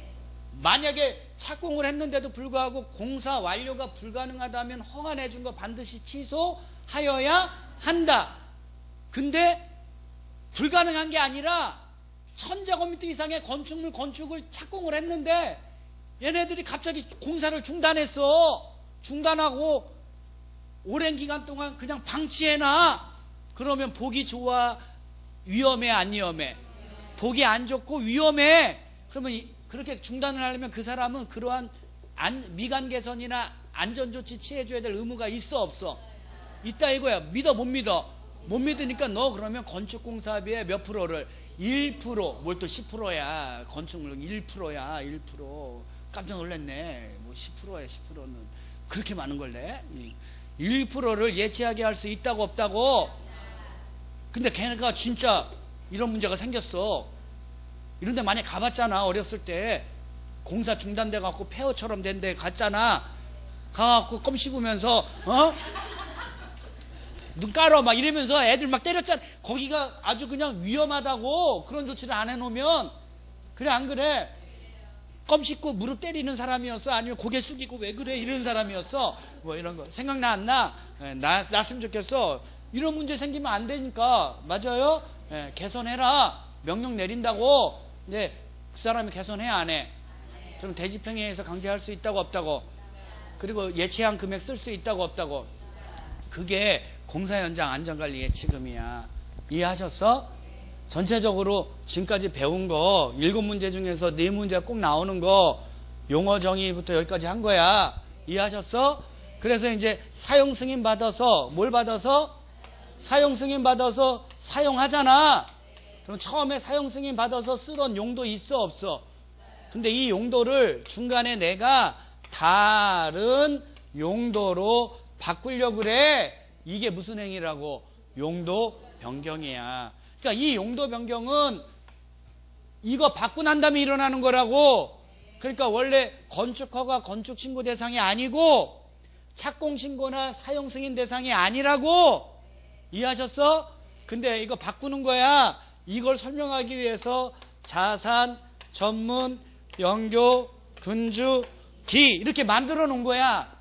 만약에 착공을 했는데도 불구하고 공사 완료가 불가능하다면 허가 내준 거 반드시 취소하여야 한다. 근데 불가능한 게 아니라 천제곱미터 이상의 건축물 건축을 착공을 했는데 얘네들이 갑자기 공사를 중단했어. 중단하고 오랜 기간 동안 그냥 방치해놔. 그러면 보기 좋아? 위험해? 안 위험해? 보기 안 좋고 위험해. 그러면 이, 그렇게 중단을 하려면 그 사람은 그러한 안, 미관 개선이나 안전조치 취해줘야 될 의무가 있어 없어? 있다 이거야. 믿어 못 믿어? 못 믿으니까 너 그러면 건축공사비의 몇 프로를? 일 퍼센트. 뭘 또 십 퍼센트야. 건축물 일 퍼센트야. 일 퍼센트. 깜짝 놀랐네. 뭐 십 퍼센트야. 십 퍼센트는 그렇게 많은 걸래? 일 퍼센트를 예치하게 할 수 있다고 없다고? 근데 걔네가 진짜 이런 문제가 생겼어. 이런데 많이 가봤잖아. 어렸을 때 공사 중단돼 갖고 폐허처럼 된 데 갔잖아. 가갖고 껌 씹으면서 어? 눈 깔어 막 이러면서 애들 막 때렸잖아. 거기가 아주 그냥 위험하다고. 그런 조치를 안 해놓으면. 그래 안 그래? 껌 씹고 무릎 때리는 사람이었어? 아니면 고개 숙이고 왜 그래? 이런 사람이었어? 뭐 이런 거 생각나 안 나? 예, 나 났으면 좋겠어. 이런 문제 생기면 안 되니까. 맞아요? 예, 개선해라. 명령 내린다고. 근데 그 사람이 개선해 안 해? 그럼 대집행위에서 강제할 수 있다고 없다고? 그리고 예치한 금액 쓸 수 있다고 없다고? 그게 공사 현장 안전관리 예치금이야. 이해하셨어? 전체적으로 지금까지 배운 거 일곱 문제 중에서 네 문제가 꼭 나오는 거 용어 정의부터 여기까지 한 거야. 이해하셨어? 그래서 이제 사용 승인 받아서 뭘 받아서? 사용 승인 받아서 사용하잖아. 그럼 처음에 사용 승인 받아서 쓰던 용도 있어 없어? 근데 이 용도를 중간에 내가 다른 용도로 바꾸려고 그래. 이게 무슨 행위라고? 용도 변경이야. 그러니까 이 용도 변경은 이거 받고 난 다음에 일어나는 거라고. 그러니까 원래 건축허가 건축신고 대상이 아니고 착공신고나 사용승인 대상이 아니라고. 이해하셨어? 근데 이거 바꾸는 거야. 이걸 설명하기 위해서 자산, 전문, 영교, 근주, 기 이렇게 만들어 놓은 거야.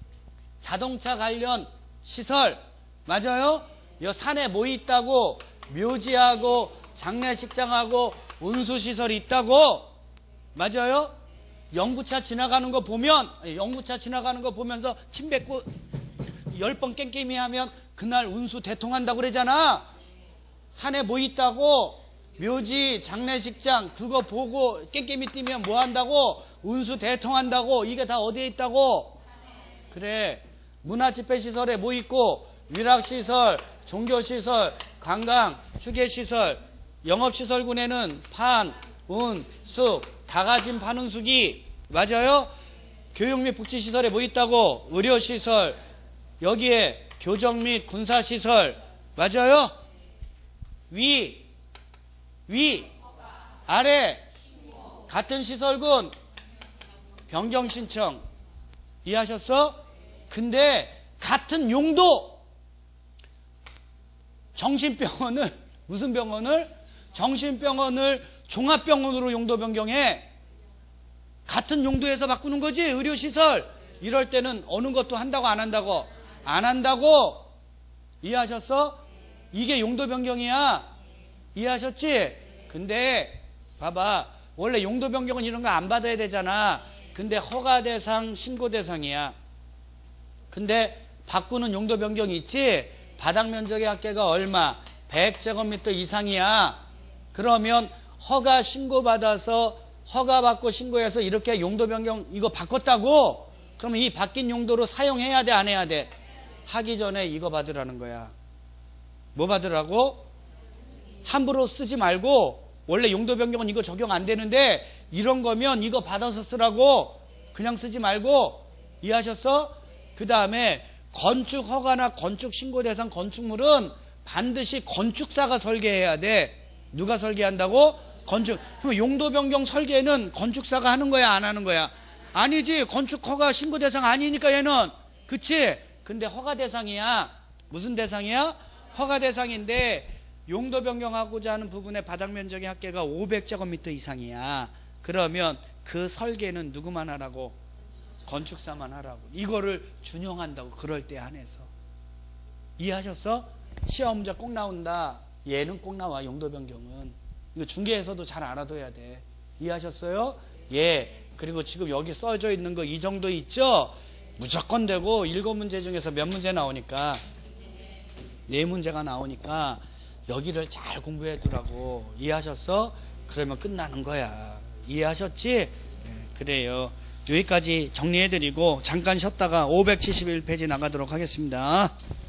자동차 관련 시설 맞아요? 이 산에 뭐 있다고? 묘지하고 장례식장하고 운수시설이 있다고. 맞아요? 영구차 지나가는 거 보면 영구차 지나가는 거 보면서 침 뱉고 열 번 깽깽이 하면 그날 운수 대통한다고 그러잖아. 산에 뭐 있다고? 묘지 장례식장 그거 보고 깽깽이 뛰면 뭐 한다고? 운수 대통한다고. 이게 다 어디에 있다고? 그래. 문화집회시설에 뭐 있고? 위락시설, 종교시설, 관광, 휴게시설, 영업시설군에는 판, 운, 숙, 다가진 판운수기. 맞아요? 교육 및 복지시설에 뭐 있다고? 의료시설, 여기에 교정 및 군사시설. 맞아요? 위, 위, 아래, 같은 시설군, 변경신청. 이해하셨어? 근데 같은 용도. 정신병원을 무슨 병원을? 정신병원을 종합병원으로 용도 변경해. 같은 용도에서 바꾸는 거지. 의료시설 이럴 때는 어느 것도 한다고 안 한다고? 안 한다고. 이해하셨어? 이게 용도 변경이야. 이해하셨지? 근데 봐봐. 원래 용도 변경은 이런 거 안 받아야 되잖아. 근데 허가 대상, 신고 대상이야. 근데 바꾸는 용도 변경이 있지. 바닥 면적의 합계가 얼마? 백 제곱미터 이상이야. 그러면 허가 신고받아서 허가받고 신고해서 이렇게 용도 변경 이거 바꿨다고? 그러면 이 바뀐 용도로 사용해야 돼 안 해야 돼? 하기 전에 이거 받으라는 거야. 뭐 받으라고? 함부로 쓰지 말고. 원래 용도 변경은 이거 적용 안 되는데 이런 거면 이거 받아서 쓰라고. 그냥 쓰지 말고. 이해하셨어? 그 다음에 건축 허가나 건축 신고 대상 건축물은 반드시 건축사가 설계해야 돼. 누가 설계한다고? 건축. 그럼 용도 변경 설계는 건축사가 하는 거야 안 하는 거야? 아니지. 건축 허가 신고 대상 아니니까 얘는. 그치? 근데 허가 대상이야. 무슨 대상이야? 허가 대상인데 용도 변경하고자 하는 부분의 바닥 면적의 합계가 오백 제곱미터 이상이야. 그러면 그 설계는 누구만 하라고? 건축사만 하라고. 이거를 준용한다고. 그럴 때 한해서. 이해하셨어? 시험 문제 꼭 나온다. 얘는 꼭 나와. 용도 변경은. 이거 중개에서도 잘 알아둬야 돼. 이해하셨어요? 예. 그리고 지금 여기 써져 있는 거 이 정도 있죠? 무조건 되고 일곱 문제 중에서 몇 문제 나오니까 네 문제가 나오니까 여기를 잘 공부해 두라고. 이해하셨어? 그러면 끝나는 거야. 이해하셨지? 네, 그래요. 여기까지 정리해 드리고 잠깐 쉬었다가 오백칠십일 페이지 나가도록 하겠습니다.